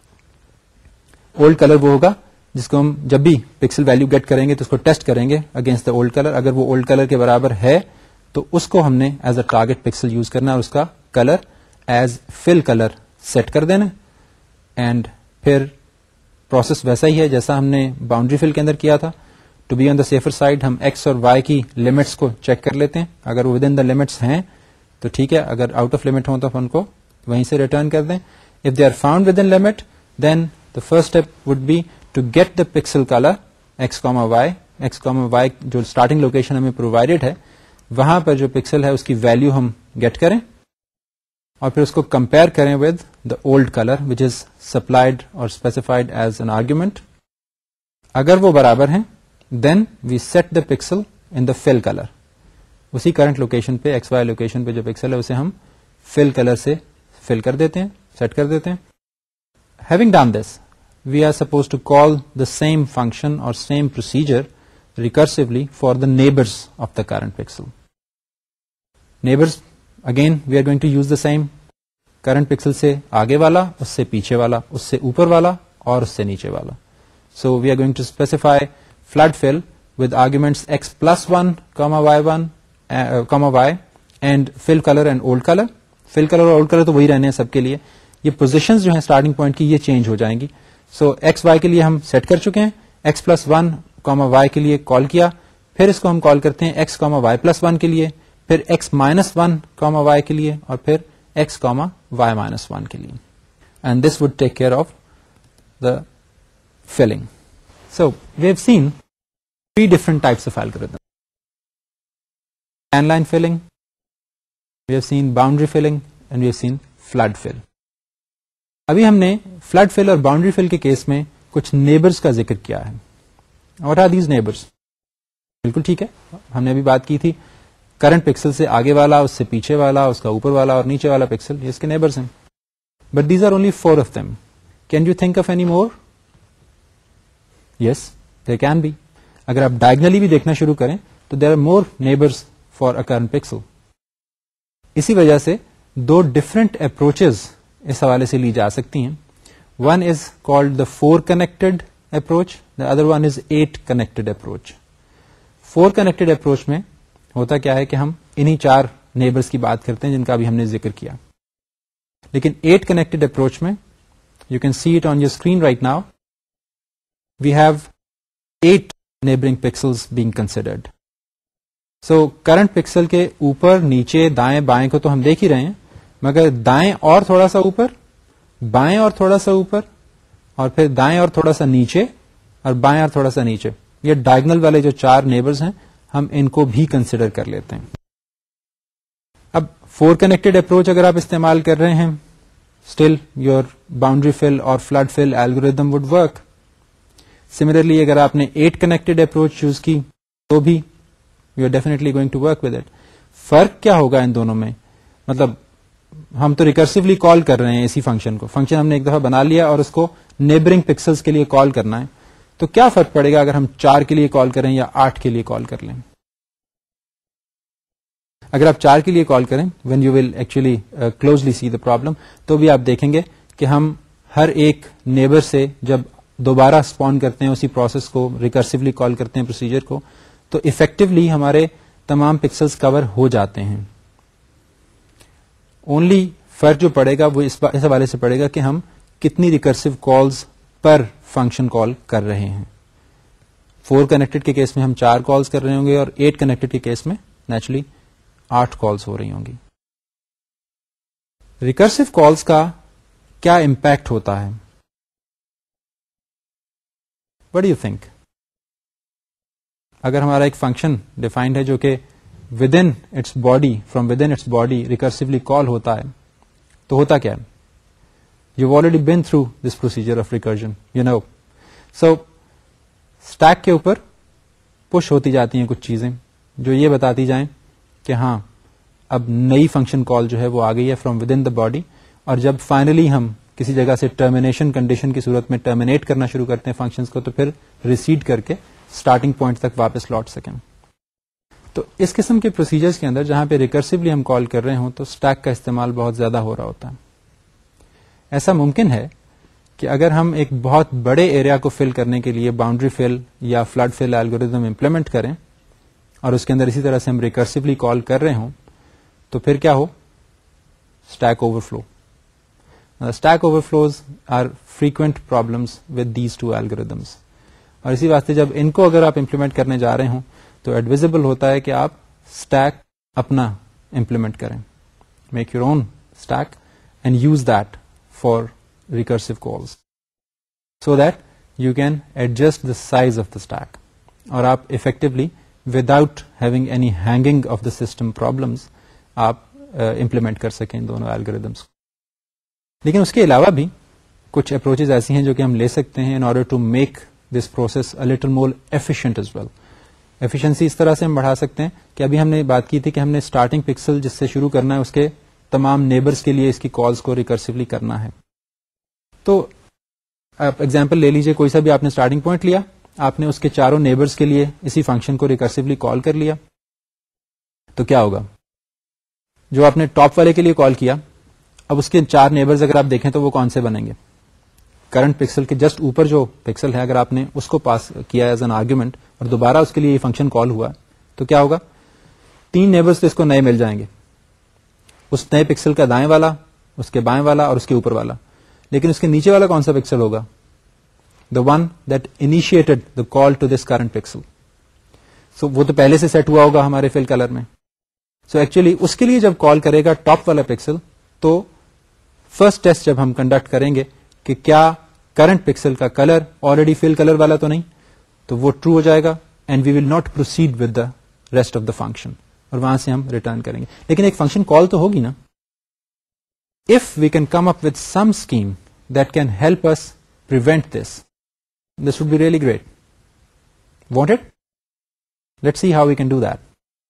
Old color وہ ہوگا جس کو ہم جب بھی pixel value get کریں گے تو اس کو ٹیسٹ کریں گے اگینسٹ دا اولڈ کلر. اگر وہ اولڈ کلر کے برابر ہے تو اس کو ہم نے as a target pixel use کرنا اور اس کا colour as fill colour set کر دینا. اینڈ پھر پروسیس ویسا ہی ہے جیسا ہم نے باؤنڈری فل کے اندر کیا تھا. To be on the safer side ہم ایکس اور وائی کی لمٹس کو چیک کر لیتے ہیں. اگر وہ ود ان دا لمٹس ہیں تو ٹھیک ہے, اگر آؤٹ آف لمٹ ہوں تو ان کو وہیں سے ریٹرن کر دیں. If they are found within limit then the first step would be to get the pixel colour X comma Y. X comma Y جو اسٹارٹنگ لوکیشن ہمیں پرووائڈیڈ ہے وہاں پر جو پکسل ہے اس کی ویلو ہم گیٹ کریں اور پھر اس کو کمپیئر کریں with the old colour which is supplied اور اسپیسیفائڈ ایز این آرگیومنٹ. اگر وہ برابر ہیں then we set the pixel in the fill colour. اسی کرنٹ لوکیشن پہ ایکس وائی لوکیشن پہ جو پکسل ہے اسے ہم فل کلر سے فل کر دیتے ہیں, سیٹ کر دیتے ہیں. Having done this, we are supposed to call the same function or same procedure recursively for the neighbors of the current pixel. Neighbors, again, we are going to use the same. Current pixel سے آگے والا, اس سے پیچھے والا, اس سے اوپر والا اور اس سے نیچے والا. So we are going to specify flood fill with arguments x plus 1, y1, y and fill color and old color. Fill colour اور اولڈ کلر تو وہی رہنے ہیں سب کے لیے. یہ پوزیشنز جو ہیں اسٹارٹنگ پوائنٹ کی یہ چینج ہو جائیں گی. سو ایکس وائی کے لیے ہم سیٹ کر چکے ہیں. ایکس پلس 1 کاما وائی کے لیے کال کیا, پھر اس کو ہم کال کرتے ہیں ایکس کاما وائی پلس 1 کے لیے, پھر ایکس مائنس 1 کاما وائی کے لیے اور پھر ایکس کاما وائی مائنس 1 کے لیے. And this would take care of the filling. So we have seen 3 different types of algorithm. Scanline filling, we have seen boundary filling and we have seen flood fill. ابھی ہم نے flood fill اور boundary fill کے case میں کچھ neighbours کا ذکر کیا ہے. What are these neighbors? بالکل ٹھیک ہے, ہم نے ابھی بات کی تھی کرنٹ پکسل سے آگے والا, اس سے پیچھے والا, اس کا اوپر والا اور نیچے والا پکسل, یہ اس کے نیبرز ہیں. But these are only 4 of them. Can you think of any more? Yes, there can be. اگر آپ ڈائگنلی بھی دیکھنا شروع کریں تو there are more neighbors for a current pixel. اسی وجہ سے 2 different approaches اس حوالے سے لی جا سکتی ہیں. One is called the 4 connected approach, the other one is 8 connected approach. 4 connected approach میں ہوتا کیا ہے کہ ہم انہی 4 نیبرز کی بات کرتے ہیں جن کا بھی ہم نے ذکر کیا. لیکن 8 connected approach میں you can see it on your screen right now. We have 8 neighboring pixels being considered. So current pixel کے اوپر نیچے دائیں بائیں کو تو ہم دیکھ ہی رہے ہیں, مگر دائیں اور تھوڑا سا اوپر, بائیں اور تھوڑا سا اوپر, اور پھر دائیں اور تھوڑا سا نیچے, اور بائیں اور تھوڑا سا نیچے, یہ ڈائگنل والے جو 4 نیبرز ہیں ہم ان کو بھی کنسیڈر کر لیتے ہیں. اب 4 کنیکٹڈ اپروچ اگر آپ استعمال کر رہے ہیں, اسٹل یور باؤنڈری فل اور flood fill algorithm would work. Similarly اگر آپ نے 8 کنیکٹڈ اپروچ یوز کی تو بھی you are definitely going to work with it. فرق کیا ہوگا ان دونوں میں؟ مطلب ہم تو ریکرسively کال کر رہے ہیں اسی فنکشن کو, فنکشن ہم نے ایک دفعہ بنا لیا اور اس کو نیبرنگ پکسلز کے لیے کال کرنا ہے, تو کیا فرق پڑے گا اگر ہم 4 کے لیے کال کریں یا 8 کے لیے کال کر لیں؟ اگر آپ 4 کے لیے کال کریں, when you will actually closely see the problem, تو بھی آپ دیکھیں گے کہ ہم ہر ایک نیبر سے جب دوبارہ اسپون کرتے ہیں اسی پروسیس کو, ریکرسively کال کرتے ہیں پروسیجر کو, تو افیکٹولی ہمارے تمام پکسلز کور ہو جاتے ہیں. اونلی فرق جو پڑے گا وہ اس حوالے سے پڑے گا کہ ہم کتنی ریکرسو کالز پر فنکشن کال کر رہے ہیں. 4 کنیکٹڈ کے کیس میں ہم 4 کالز کر رہے ہوں گے اور 8 کنیکٹڈ کے کیس میں نیچرلی 8 کالز ہو رہی ہوں گی. ریکرسو کالز کا کیا امپیکٹ ہوتا ہے. What do you think? اگر ہمارا ایک فنکشن ڈیفائنڈ ہے جو کہ within its body, from within its body recursively کال ہوتا ہے, تو ہوتا کیا ہے؟ You've already been through this procedure of recursion, you know. So stack کے اوپر پش ہوتی جاتی ہیں کچھ چیزیں جو یہ بتاتی جائیں کہ ہاں اب نئی فنکشن کال جو ہے وہ آ گئی ہے from within the body, اور جب فائنلی ہم کسی جگہ سے ٹرمینیشن کنڈیشن کی صورت میں ٹرمینیٹ کرنا شروع کرتے ہیں فنکشنز کو, تو پھر ریسیڈ کر کے اسٹارٹنگ پوائنٹ تک واپس لوٹ سکیں. تو اس قسم کے پروسیجرز کے اندر جہاں پہ ریکرسively ہم کال کر رہے ہوں تو اسٹیک کا استعمال بہت زیادہ ہو رہا ہوتا ہے. ایسا ممکن ہے کہ اگر ہم ایک بہت بڑے ایریا کو فل کرنے کے لیے باؤنڈری فل یا فلڈ فل الگورتھم امپلیمنٹ کریں اور اس کے اندر اسی طرح سے ہم ریکرسively کال کر رہے ہوں, تو پھر کیا ہو؟ Stack overflow. Stack overflows are frequent problems with these two algorithms, اور اسی واسطے جب ان کو اگر آپ امپلیمنٹ کرنے جا رہے ہوں تو ایڈویزبل ہوتا ہے کہ آپ اسٹیک اپنا امپلیمنٹ کریں. Make your own stack and use that for recursive calls so that you can adjust the size of the stack, اور آپ effectively without having any hanging of the system problems آپ implement کر سکیں دونوں algorithms. لیکن اس کے علاوہ بھی کچھ approaches ایسی ہیں جو کہ ہم لے سکتے ہیں in order to make this process a little more efficient as well. efficiency اس طرح سے ہم بڑھا سکتے ہیں کہ ابھی ہم نے بات کی تھی کہ ہم نے starting pixel جس سے شروع کرنا ہے اس کے تمام نیبرز کے لیے اس کی calls کو recursively کرنا ہے. تو آپ ایگزامپل لے لیجئے, کوئی سا بھی آپ نے اسٹارٹنگ پوائنٹ لیا, آپ نے اس کے چاروں نیبرز کے لیے اسی فنکشن کو ریکرسively کال کر لیا, تو کیا ہوگا؟ جو آپ نے ٹاپ والے کے لیے کال کیا, اب اس کے 4 نیبرز اگر آپ دیکھیں تو وہ کون سے بنیں گے؟ کرنٹ پکسل کے جسٹ اوپر جو پکسل ہے اگر آپ نے اس کو پاس کیا ایز این آرگیومنٹ اور دوبارہ اس کے لیے یہ فنکشن کال ہوا, تو کیا ہوگا؟ 3 نیبرز تو اس کو نئے مل جائیں گے, اس نئے پکسل کا دائیں والا, اس کے بائیں والا اور اس کے اوپر والا. لیکن اس کے نیچے والا کون سا پکسل ہوگا؟ The one that initiated the call to this current pixel. So وہ تو پہلے سے سیٹ ہوا ہوگا ہمارے فل کلر میں. سو ایکچولی اس کے لیے جب کال کرے گا ٹاپ والا پکسل, تو فرسٹ ٹیسٹ جب ہم کنڈکٹ کریں گے کہ کیا کرنٹ پکسل کا کلر آلریڈی فل کلر والا تو نہیں, تو وہ ٹرو ہو جائے گا and we will not proceed with the rest of the function, اور وہاں سے ہم ریٹرن کریں گے. لیکن ایک فنکشن کال تو ہوگی نا. If we can come up with some scheme that can help us prevent this would be really great. Won't it? Let's see how we can do that.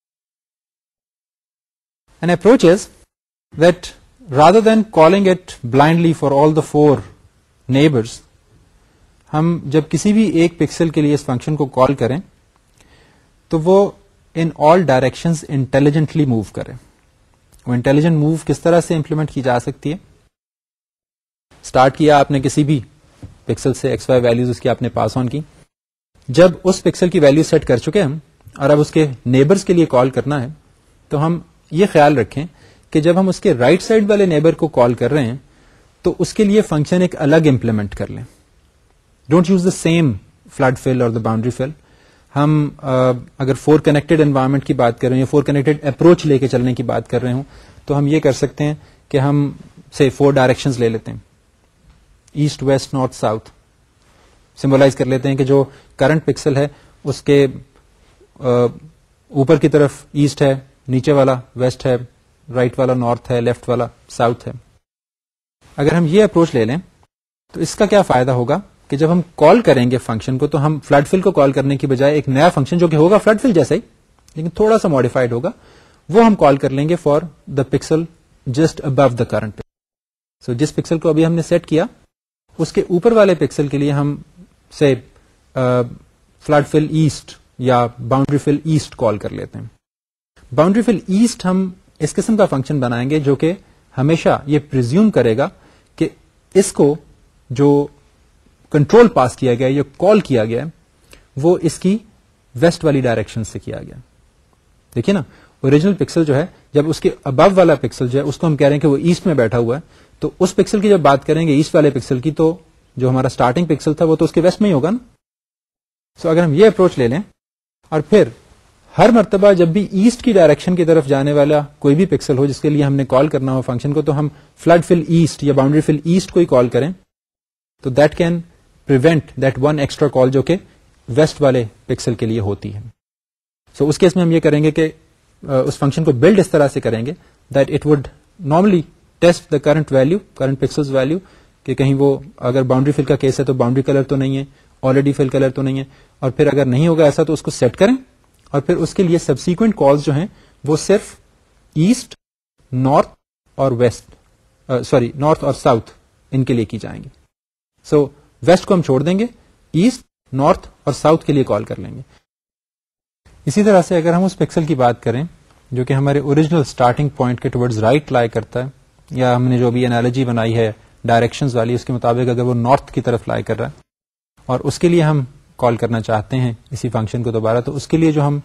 An approach is that rather than calling it blindly for all the 4 neighbors, ہم جب کسی بھی ایک pixel کے لیے اس function کو call کریں تو وہ in all directions intelligently move کرے. وہ انٹیلیجنٹ موو کس طرح سے امپلیمنٹ کی جا سکتی ہے؟ اسٹارٹ کیا آپ نے کسی بھی پکسل سے, ایکس وائی ویلوز اس کی آپ نے پاس آن کی. جب اس پکسل کی ویلو سیٹ کر چکے ہم اور اب اس کے نیبرز کے لیے کال کرنا ہے, تو ہم یہ خیال رکھیں کہ جب ہم اس کے رائٹ سائڈ والے نیبر کو کال کر رہے ہیں تو اس کے لیے فنکشن ایک الگ امپلیمنٹ کر لیں. Don't use the same flood fill اور دا باؤنڈری فل. ہم اگر 4 کنیکٹڈ انوائرمنٹ کی بات کر رہے ہیں یا 4 کنیکٹڈ اپروچ لے کے چلنے کی بات کر رہے ہوں, تو ہم یہ کر سکتے ہیں کہ ہم سے 4 ڈائریکشنز لے لیتے ہیں, east west north south. Symbolise کر لیتے ہیں کہ جو کرنٹ پکسل ہے اس کے اوپر کی طرف ایسٹ ہے, نیچے والا ویسٹ ہے, رائٹ والا نارتھ ہے, لیفٹ والا ساؤتھ ہے. اگر ہم یہ اپروچ لے لیں تو اس کا کیا فائدہ ہوگا کہ جب ہم کال کریں گے فنکشن کو, تو ہم فلڈ فل کو کال کرنے کی بجائے ایک نیا فنکشن جو کہ ہوگا فلڈ فل جیسا ہی لیکن تھوڑا سا ماڈیفائڈ ہوگا, وہ ہم کال کر لیں گے for the pixel just above the current. So جس پکسل کو ابھی ہم نے سیٹ کیا اس کے اوپر والے پکسل کے لیے ہم سے فلڈ فل ایسٹ یا باؤنڈری فل ایسٹ کال کر لیتے ہیں. باؤنڈری فل ایسٹ ہم اس قسم کا فنکشن بنائیں گے جو کہ ہمیشہ یہ پریزیوم کرے گا کہ اس کو جو کنٹرول پاس کیا گیا یا کال کیا گیا وہ اس کی ویسٹ والی ڈائریکشن سے کیا گیا. دیکھیے نا, اوریجنل پکسل جو ہے جب اس کے ابو والا پکسل جو ہے اس کو ہم کہہ رہے ہیں کہ وہ ایسٹ میں بیٹھا ہوا ہے, تو اس پکسل کی جب بات کریں گے ایسٹ والے پکسل کی, تو جو ہمارا اسٹارٹنگ پکسل تھا وہ تو اس کے ویسٹ میں ہی ہوگا نا. سو اگر ہم یہ اپروچ لے لیں اور پھر ہر مرتبہ جب بھی ایسٹ کی ڈائریکشن کی طرف جانے والا کوئی بھی پکسل ہو جس کے لیے ہم نے کال کرنا ہو فنکشن کو, تو ہم فلڈ فل ایسٹ یا باؤنڈری فل ایسٹ کو ہی کال کریں, تو that can prevent that one extra call جو کہ ویسٹ والے پکسل کے لیے ہوتی ہے. سو اس کیس میں ہم یہ کریں گے کہ اس فنکشن کو بلڈ اس طرح سے کریں گے that it would normally test the current value, current pixel's value, کہ کہیں وہ اگر باؤنڈری فل کا کیس ہے تو باؤنڈری کلر تو نہیں ہے, آلریڈی فل کلر تو نہیں ہے, اور پھر اگر نہیں ہوگا ایسا تو اس کو سیٹ کریں, اور پھر اس کے لیے سبسیکوینٹ کالز جو ہیں وہ صرف ایسٹ, نارتھ اور ویسٹ, سوری نارتھ اور ساؤتھ ان کے لیے کی جائیں گی. سو ویسٹ کو ہم چھوڑ دیں گے, ایسٹ, نارتھ اور ساؤتھ کے لیے کال کر لیں گے. اسی طرح سے اگر ہم اس پکسل کی بات کریں جو کہ ہمارے اوریجنل اسٹارٹنگ پوائنٹ کے ٹورڈز رائٹ لائی کرتا ہے, یا ہم نے جو بھی انالوجی بنائی ہے ڈائریکشنز والی اس کے مطابق اگر وہ نارتھ کی طرف لائی کر رہا ہے اور اس کے لیے ہم کال کرنا چاہتے ہیں اسی فنکشن کو دوبارہ, تو اس کے لیے جو ہم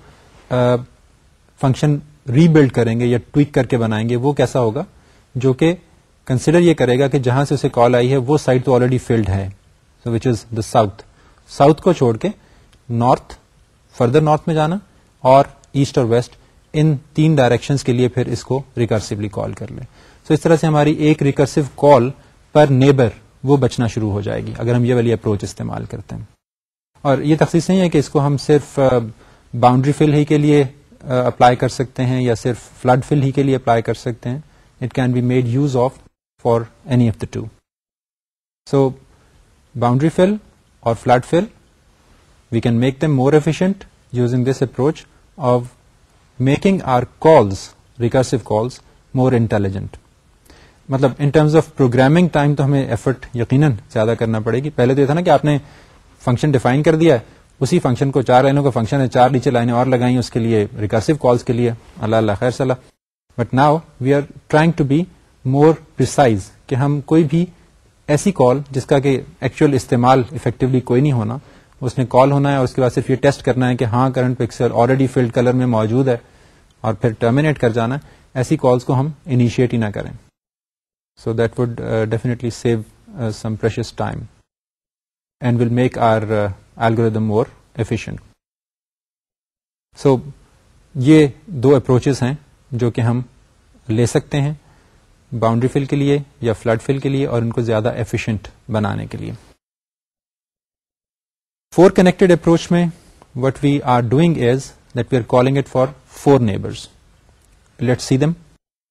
فنکشن ری بلڈ کریں گے یا ٹویک کر کے بنائیں گے وہ کیسا ہوگا, جو کہ کنسیڈر یہ کرے گا کہ جہاں سے اسے کال آئی ہے وہ سائڈ تو آلریڈی فلڈ ہے, سو وچ از دا ساؤتھ. ساؤتھ کو چھوڑ کے نارتھ, فردر نارتھ میں جانا, اور ایسٹ اور ویسٹ, ان تین ڈائریکشنز کے لیے پھر اس کو ریکرسively کال کر لیں. سو اس طرح سے ہماری ایک ریکرسو کال پر نیبر وہ بچنا شروع ہو جائے گی اگر ہم یہ والی اپروچ استعمال کرتے ہیں. اور یہ تخصیص نہیں ہے کہ اس کو ہم صرف باؤنڈری فل ہی کے لیے اپلائی کر سکتے ہیں یا صرف فلڈ فل ہی کے لیے اپلائی کر سکتے ہیں. It can be made use of for any of the two. So boundary fill اور flood fill we can make them more efficient using this approach of making our calls, recursive calls, more intelligent. مطلب in terms of programming time تو ہمیں effort یقیناً زیادہ کرنا پڑے گی. پہلے تو یہ تھا نا کہ آپ نے فنکشن ڈیفائن کر دیا ہے, اسی فنکشن کو 4 لائنوں کا فنکشن ہے, 4 نیچے لائنیں اور لگائیں اس کے لیے ریکرسو کالز کے لیے, اللہ اللہ خیر صلاح. But now we are trying to be more precise کہ ہم کوئی بھی ایسی کال جس کا کہ ایکچوئل استعمال افیکٹولی کوئی نہیں ہونا, اس میں کال ہونا ہے اور اس کے بعد صرف یہ ٹیسٹ کرنا ہے کہ ہاں current pixel already flood colour میں موجود ہے, اور پھر ٹرمینیٹ کر جانا ہے. ایسی کالز کو ہم انیشیٹ ہی نہ کریں. So that would definitely save some precious time and will make our algorithm more efficient. So یہ 2 اپروچز ہیں جو کہ ہم لے سکتے ہیں باؤنڈری فل کے لیے یا فلڈ فل کے لیے, اور ان کو زیادہ ایفیشینٹ بنانے کے لیے. 4 کنیکٹڈ اپروچ میں what we are doing is that we are calling it for 4 neighbours. Let's see them.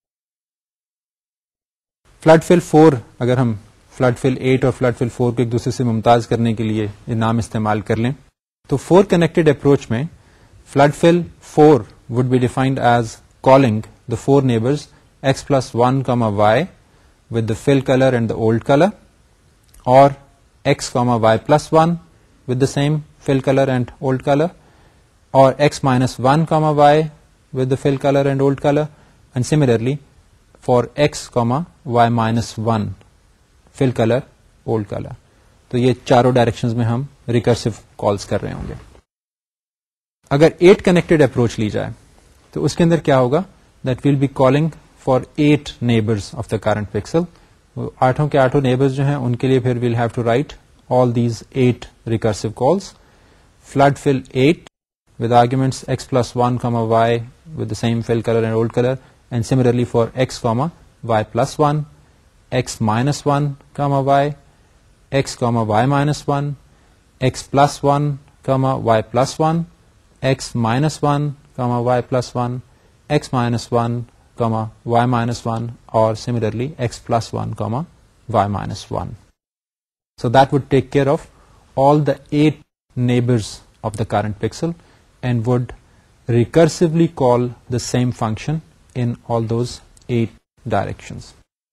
Flood fill 4, اگر ہم فلڈ فل 8 اور فلڈ فل 4 کو ایک دوسرے سے ممتاز کرنے کے لیے یہ نام استعمال کر لیں, تو 4 کنیکٹڈ اپروچ میں flood fill 4 would be defined as calling the 4 neighbors x plus 1 comma y with the fill color and the old color, or x comma y plus 1 with the same fill color and old color, or x minus 1 comma y with the fill color and old color, and similarly for x comma y minus 1 fill color old color. تو یہ چاروں directions میں ہم recursive calls کر رہے ہوں گے. اگر 8 کنیکٹڈ اپروچ لی جائے تو اس کے اندر کیا ہوگا, that we'll be calling for 8 neighbours of the current pixel. 8 کے 8 نیبرز جو ہیں ان کے لیے پھر we'll have to write all these 8 recursive calls. Flood fill 8 with arguments x plus 1 comma y with the same fill color and old color, and similarly for x comma y plus 1, x minus 1 comma y, x comma y minus 1, x plus 1 comma y plus 1, x minus 1 comma y plus 1, x minus 1 comma y minus 1, or similarly x plus 1 comma y minus 1. So that would take care of all the 8 neighbors of the current pixel and would recursively call the same function in all those 8 directions.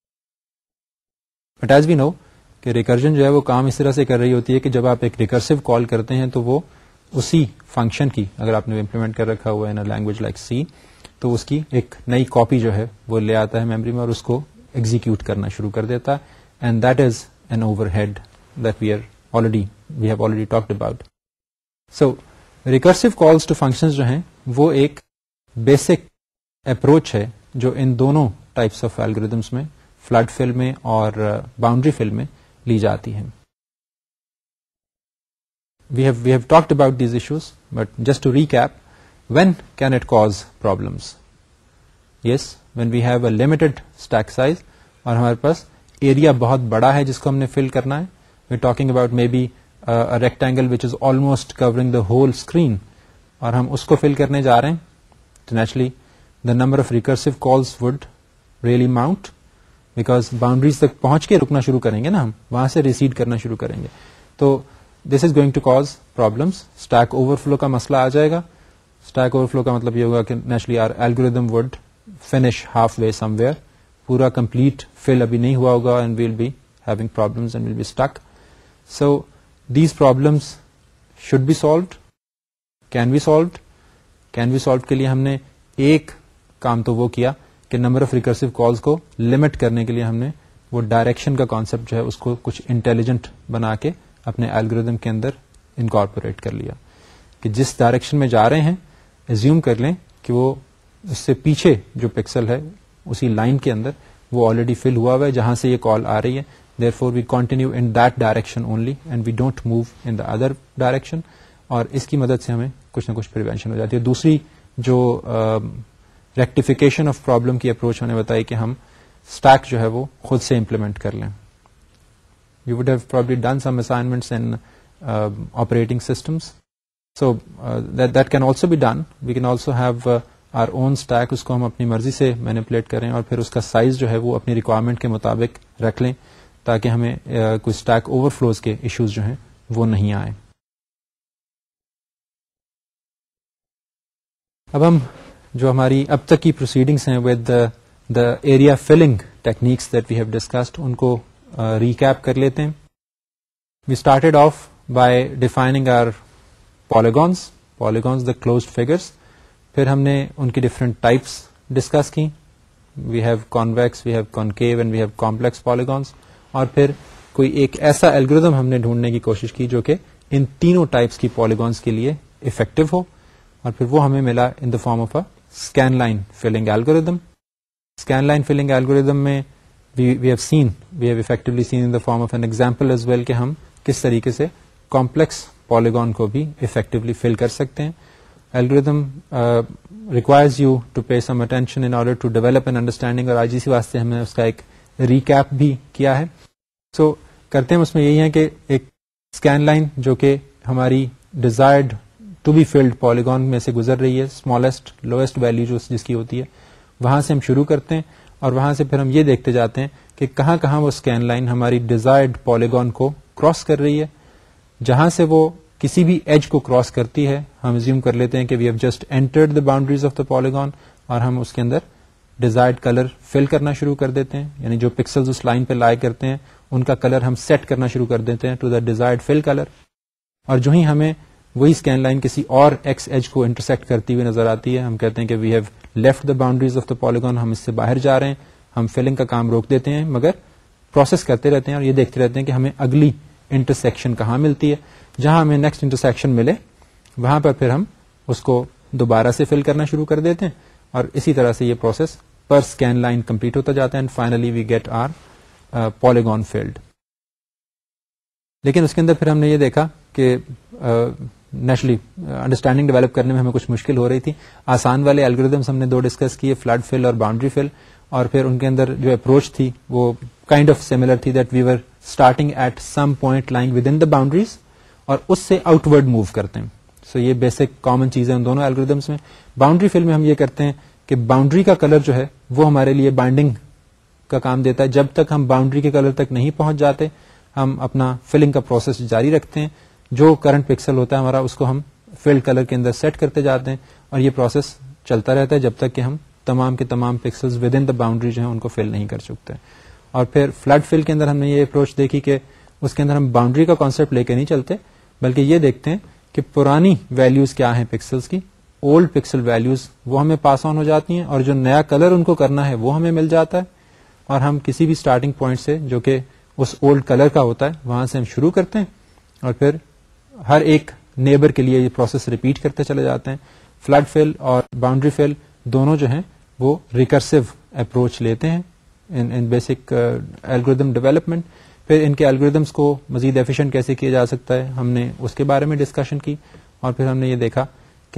But as we know کہ recursion جو ہے وہ کام اس طرح سے کر رہی ہوتی ہے کہ جب آپ ایک ریکرسو کال کرتے ہیں تو وہ اسی فنکشن کی, اگر آپ نے امپلیمنٹ کر رکھا ہوا ہے ان لینگویج لائک سی, تو اس کی ایک نئی کاپی جو ہے وہ لے آتا ہے میموری میں اور اس کو ایگزیکیوٹ کرنا شروع کر دیتا ہے. And that is an overhead that we have already talked about. So recursive calls to functions جو ہیں وہ ایک بیسک اپروچ ہے جو ان دونوں ٹائپس آف الگوریدمس میں, فلڈ فل میں اور باؤنڈری فل میں لی جاتی ہیں. We have talked about these issues, but just to recap, When can it cause problems? Yes, when we have a limited stack size اور ہمارے پاس ایریا بہت بڑا ہے جس کو ہم نے فل کرنا ہے. we're talking about maybe a rectangle which is almost covering the whole screen اور ہم اس کو فل کرنے جا رہے ہیں. تو naturally the number of recursive calls would really mount because boundaries تک پہنچ کے رکنا شروع کریں گے نا, ہم وہاں سے ریسیڈ کرنا شروع کریں گے. تو this is going to cause problems. stack overflow کا مسئلہ آ جائے گا. stack overflow کا مطلب یہ ہوگا کہ naturally our algorithm would finish halfway somewhere. پورا کمپلیٹ فل ابھی نہیں ہوا ہوگا and we'll be having problems and we'll be stuck. So these problems should be solved. Can be solved. Can be solved کے لیے ہم نے ایک کام تو وہ کیا کہ نمبر آف ریکرسو کالز کو لمٹ کرنے کے لیے ہم نے وہ ڈائریکشن کا کانسیپٹ جو ہے اس کو کچھ انٹیلیجنٹ بنا کے اپنے الگوریتم کے اندر انکارپوریٹ کر لیا کہ جس ڈائریکشن میں جا رہے ہیں ایزیوم کر لیں کہ وہ اس سے پیچھے جو پکسل ہے اسی لائن کے اندر وہ آلریڈی فل ہوا ہوا ہے جہاں سے یہ کال آ رہی ہے. therefore we continue in that direction only and we don't move in the other direction. اور اس کی مدد سے ہمیں کچھ نہ کچھ پریونشن ہو جاتی ہے. دوسری جو ریکٹیفیکیشن آف پرابلم کی اپروچ میں نے بتائی کہ ہم اسٹیک جو ہے وہ خود سے امپلیمنٹ کر لیں. You would have probably done some assignments in operating systems. So that can also be done. We can also have our own stack. اس کو ہم اپنی مرضی سے مینیپولیٹ کریں اور پھر اس کا سائز جو ہے وہ اپنی ریکوائرمنٹ کے مطابق رکھ لیں تاکہ ہمیں کوئی اسٹیک اوور فلوز کے ایشوز جو ہیں وہ نہیں آئیں. اب ہم جو ہماری اب تک کی پروسیڈنگس ہیں with the area filling techniques that we have discussed ان کو ریکیپ کر لیتے ہیں. We started off by defining our polygons the closed figures. پھر ہم نے ان کی ڈفرینٹ ٹائپس ڈسکس کی. We have convex, we have concave and we have complex polygons. اور پھر کوئی ایک ایسا الگوریتم ہم نے ڈھونڈنے کی کوشش کی جو کہ ان تینوں ٹائپس کی پالیگونس کے لیے افیکٹو ہو, اور پھر وہ ہمیں ملا in the form of a scan line filling algorithm. Scan line filling algorithm میں we have effectively seen in the form of an example as well کہ ہم کس طریقے سے کمپلیکس پالیگون کو بھی افیکٹولی فل کر سکتے ہیں. Algorithm requires you to pay some attention in order to develop an understanding, اور آج اسی واسطے ہم نے اس کا ایک ریکیپ بھی کیا ہے. سو کرتے ہیں اس میں یہی ہے کہ ایک اسکین لائن جو کہ ہماری desired to be filled polygon میں سے گزر رہی ہے, اسمالسٹ لوئسٹ ویلو جس کی ہوتی ہے, وہاں سے ہم شروع کرتے ہیں اور وہاں سے پھر ہم یہ دیکھتے جاتے ہیں کہ کہاں کہاں وہ اسکین لائن ہماری ڈیزائرڈ پالیگون کو کراس کر رہی ہے. جہاں سے وہ کسی بھی ایج کو کراس کرتی ہے ہم ازیوم کر لیتے ہیں کہ we have just entered the boundaries of the polygon, اور ہم اس کے اندر ڈیزائرڈ کلر فل کرنا شروع کر دیتے ہیں. یعنی جو پکسلز اس لائن پہ لائے کرتے ہیں ان کا کلر ہم سیٹ کرنا شروع کر دیتے ہیں to the desired fill colour. اور جو ہی ہمیں وہی اسکین لائن کسی اور ایکس ایج کو انٹرسیکٹ کرتی ہوئی نظر آتی ہے, ہم کہتے ہیں کہ we have left the boundaries of the polygon, ہم اس سے باہر جا رہے ہیں. ہم فلنگ کا کام روک دیتے ہیں مگر پروسیس کرتے رہتے ہیں اور یہ دیکھتے رہتے ہیں کہ ہمیں اگلی انٹرسیکشن کہاں ملتی ہے. جہاں ہمیں نیکسٹ انٹرسیکشن ملے وہاں پر پھر ہم اس کو دوبارہ سے فل کرنا شروع کر دیتے ہیں, اور اسی طرح سے یہ پروسیس پر اسکین لائن کمپلیٹ ہوتا جاتا ہے. And finally we get our polygon field. لیکن اس کے اندر پھر ہم نے یہ دیکھا کہ نیچرلی انڈرسٹینڈنگ ڈیولپ کرنے میں ہمیں کچھ مشکل ہو رہی تھی. آسان والے الگوریدمس ہم نے دو ڈسکس کیے, فلڈ فل اور باؤنڈری فل, اور پھر ان کے اندر جو اپروچ تھی وہ کائنڈ آف سملر تھی that we were starting at some point lying within the boundaries اور اس سے آؤٹ ورڈ موو کرتے ہیں. سو یہ بیسک کامن چیز ہے ان دونوں الگوریدمس میں. باؤنڈری فل میں ہم یہ کرتے ہیں کہ باؤنڈری کا کلر جو ہے وہ ہمارے لیے بائنڈنگ کا کام دیتا ہے. جب تک ہم باؤنڈری کے کلر تک نہیں پہنچ جاتے ہم اپنا فلنگ کا پروسیس جاری رکھتے ہیں. جو کرنٹ پکسل ہوتا ہے ہمارا اس کو ہم فلڈ کلر کے اندر سیٹ کرتے جاتے ہیں, اور یہ پروسیس چلتا رہتا ہے جب تک کہ ہم تمام کے تمام pixels within the boundary جو ہیں ان کو فل نہیں کر چکتے. اور پھر فلڈ فل کے اندر ہم نے یہ اپروچ دیکھی کہ اس کے اندر ہم باؤنڈری کا کانسیپٹ لے کے نہیں چلتے بلکہ یہ دیکھتے ہیں کہ پرانی ویلیوز کیا ہیں پکسلز کی, اولڈ پکسل ویلیوز وہ ہمیں پاس آن ہو جاتی ہیں, اور جو نیا کلر ان کو کرنا ہے وہ ہمیں مل جاتا ہے. اور ہم کسی بھی اسٹارٹنگ پوائنٹ سے جو کہ اس اولڈ کلر کا ہوتا ہے وہاں سے ہم شروع کرتے ہیں, اور پھر ہر ایک نیبر کے لیے یہ پروسیس ریپیٹ کرتے چلے جاتے ہیں. فلڈ فل اور باؤنڈری فل دونوں جو ہیں وہ ریکرسو اپروچ لیتے ہیں ان بیسک الگوریدم ڈیولپمنٹ. پھر ان کے الگوریدمس کو مزید ایفیشینٹ کیسے کیا جا سکتا ہے ہم نے اس کے بارے میں ڈسکشن کی, اور پھر ہم نے یہ دیکھا کہ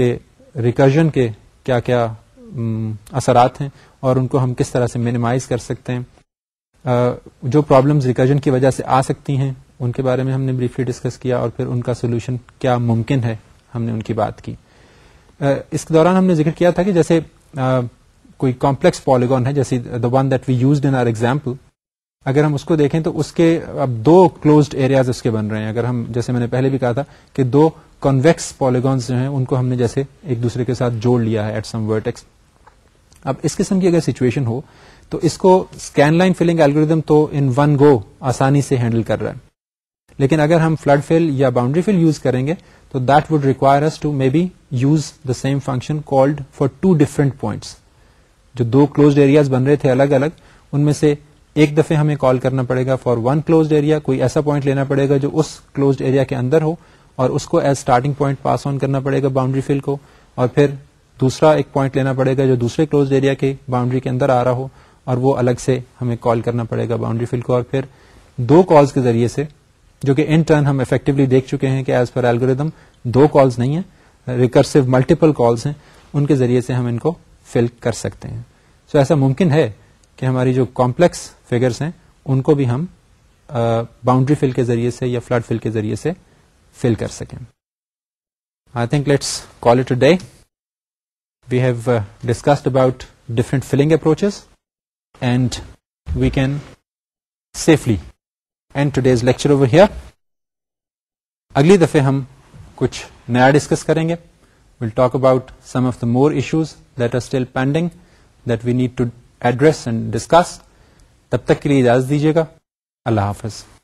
ریکرجن کے کیا کیا اثرات ہیں اور ان کو ہم کس طرح سے مینیمائز کر سکتے ہیں. جو پرابلمز ریکرجن کی وجہ سے آ سکتی ہیں ان کے بارے میں ہم نے بریفلی ڈسکس کیا, اور پھر ان کا سولوشن کیا ممکن ہے, ہم نے ان کی بات کی. اس کے دوران ہم نے ذکر کیا تھا کہ جیسے کوئی کمپلیکس پالیگون ہے, جیسے the one that we used in our example, اگر ہم اس کو دیکھیں تو اس کے اب 2 کلوزڈ ایریاز اس کے بن رہے ہیں. اگر ہم, جیسے میں نے پہلے بھی کہا تھا کہ 2 کنویکس پالیگونز جو ہیں ان کو ہم نے جیسے ایک دوسرے کے ساتھ جوڑ لیا ہے ایٹ سم ورٹیکس. اب اس قسم کی اگر سچویشن ہو تو اس کو اسکین لائن فلنگ الگوریتھم تو ان ون گو آسانی سے ہینڈل کر رہا ہے, لیکن اگر ہم فلڈ فل یا باؤنڈری فل یوز کریں گے تو that would require us to maybe use the same function called for 2 different points. جو 2 کلوزڈ ایریاز بن رہے تھے الگ الگ, ان میں سے ایک دفعہ ہمیں کال کرنا پڑے گا فار 1 کلوزڈ ایریا, کوئی ایسا پوائنٹ لینا پڑے گا جو اس کلوزڈ ایریا کے اندر ہو اور اس کو as starting point pass on کرنا پڑے گا باؤنڈری فل کو, اور پھر دوسرا ایک پوائنٹ لینا پڑے گا جو دوسرے کلوزڈ ایریا کے باؤنڈری کے اندر آ رہا ہو, اور وہ الگ سے ہمیں کال کرنا پڑے گا باؤنڈری فل کو. اور پھر 2 کالز کے ذریعے سے, جو کہ ان ٹرن ہم افیکٹولی دیکھ چکے ہیں کہ ایز پر الگوریتھم 2 کالز نہیں ہیں, ریکرسو ملٹیپل کالز ہیں, ان کے ذریعے سے ہم ان کو فل کر سکتے ہیں. سو ایسا ممکن ہے کہ ہماری جو کمپلیکس فگرز ہیں ان کو بھی ہم باؤنڈری فل کے ذریعے سے یا فلڈ فل کے ذریعے سے فل کر سکیں. I think let's call it a day. We have discussed about different filling approaches and we can safely end today's lecture over here. اگلی دفعہ ہم کچھ نیا ڈسکس کریں گے. we'll talk about some of the more issues that are still pending that we need to address and discuss. تب تک کے لیے اجازت دیجیے گا. اللہ حافظ.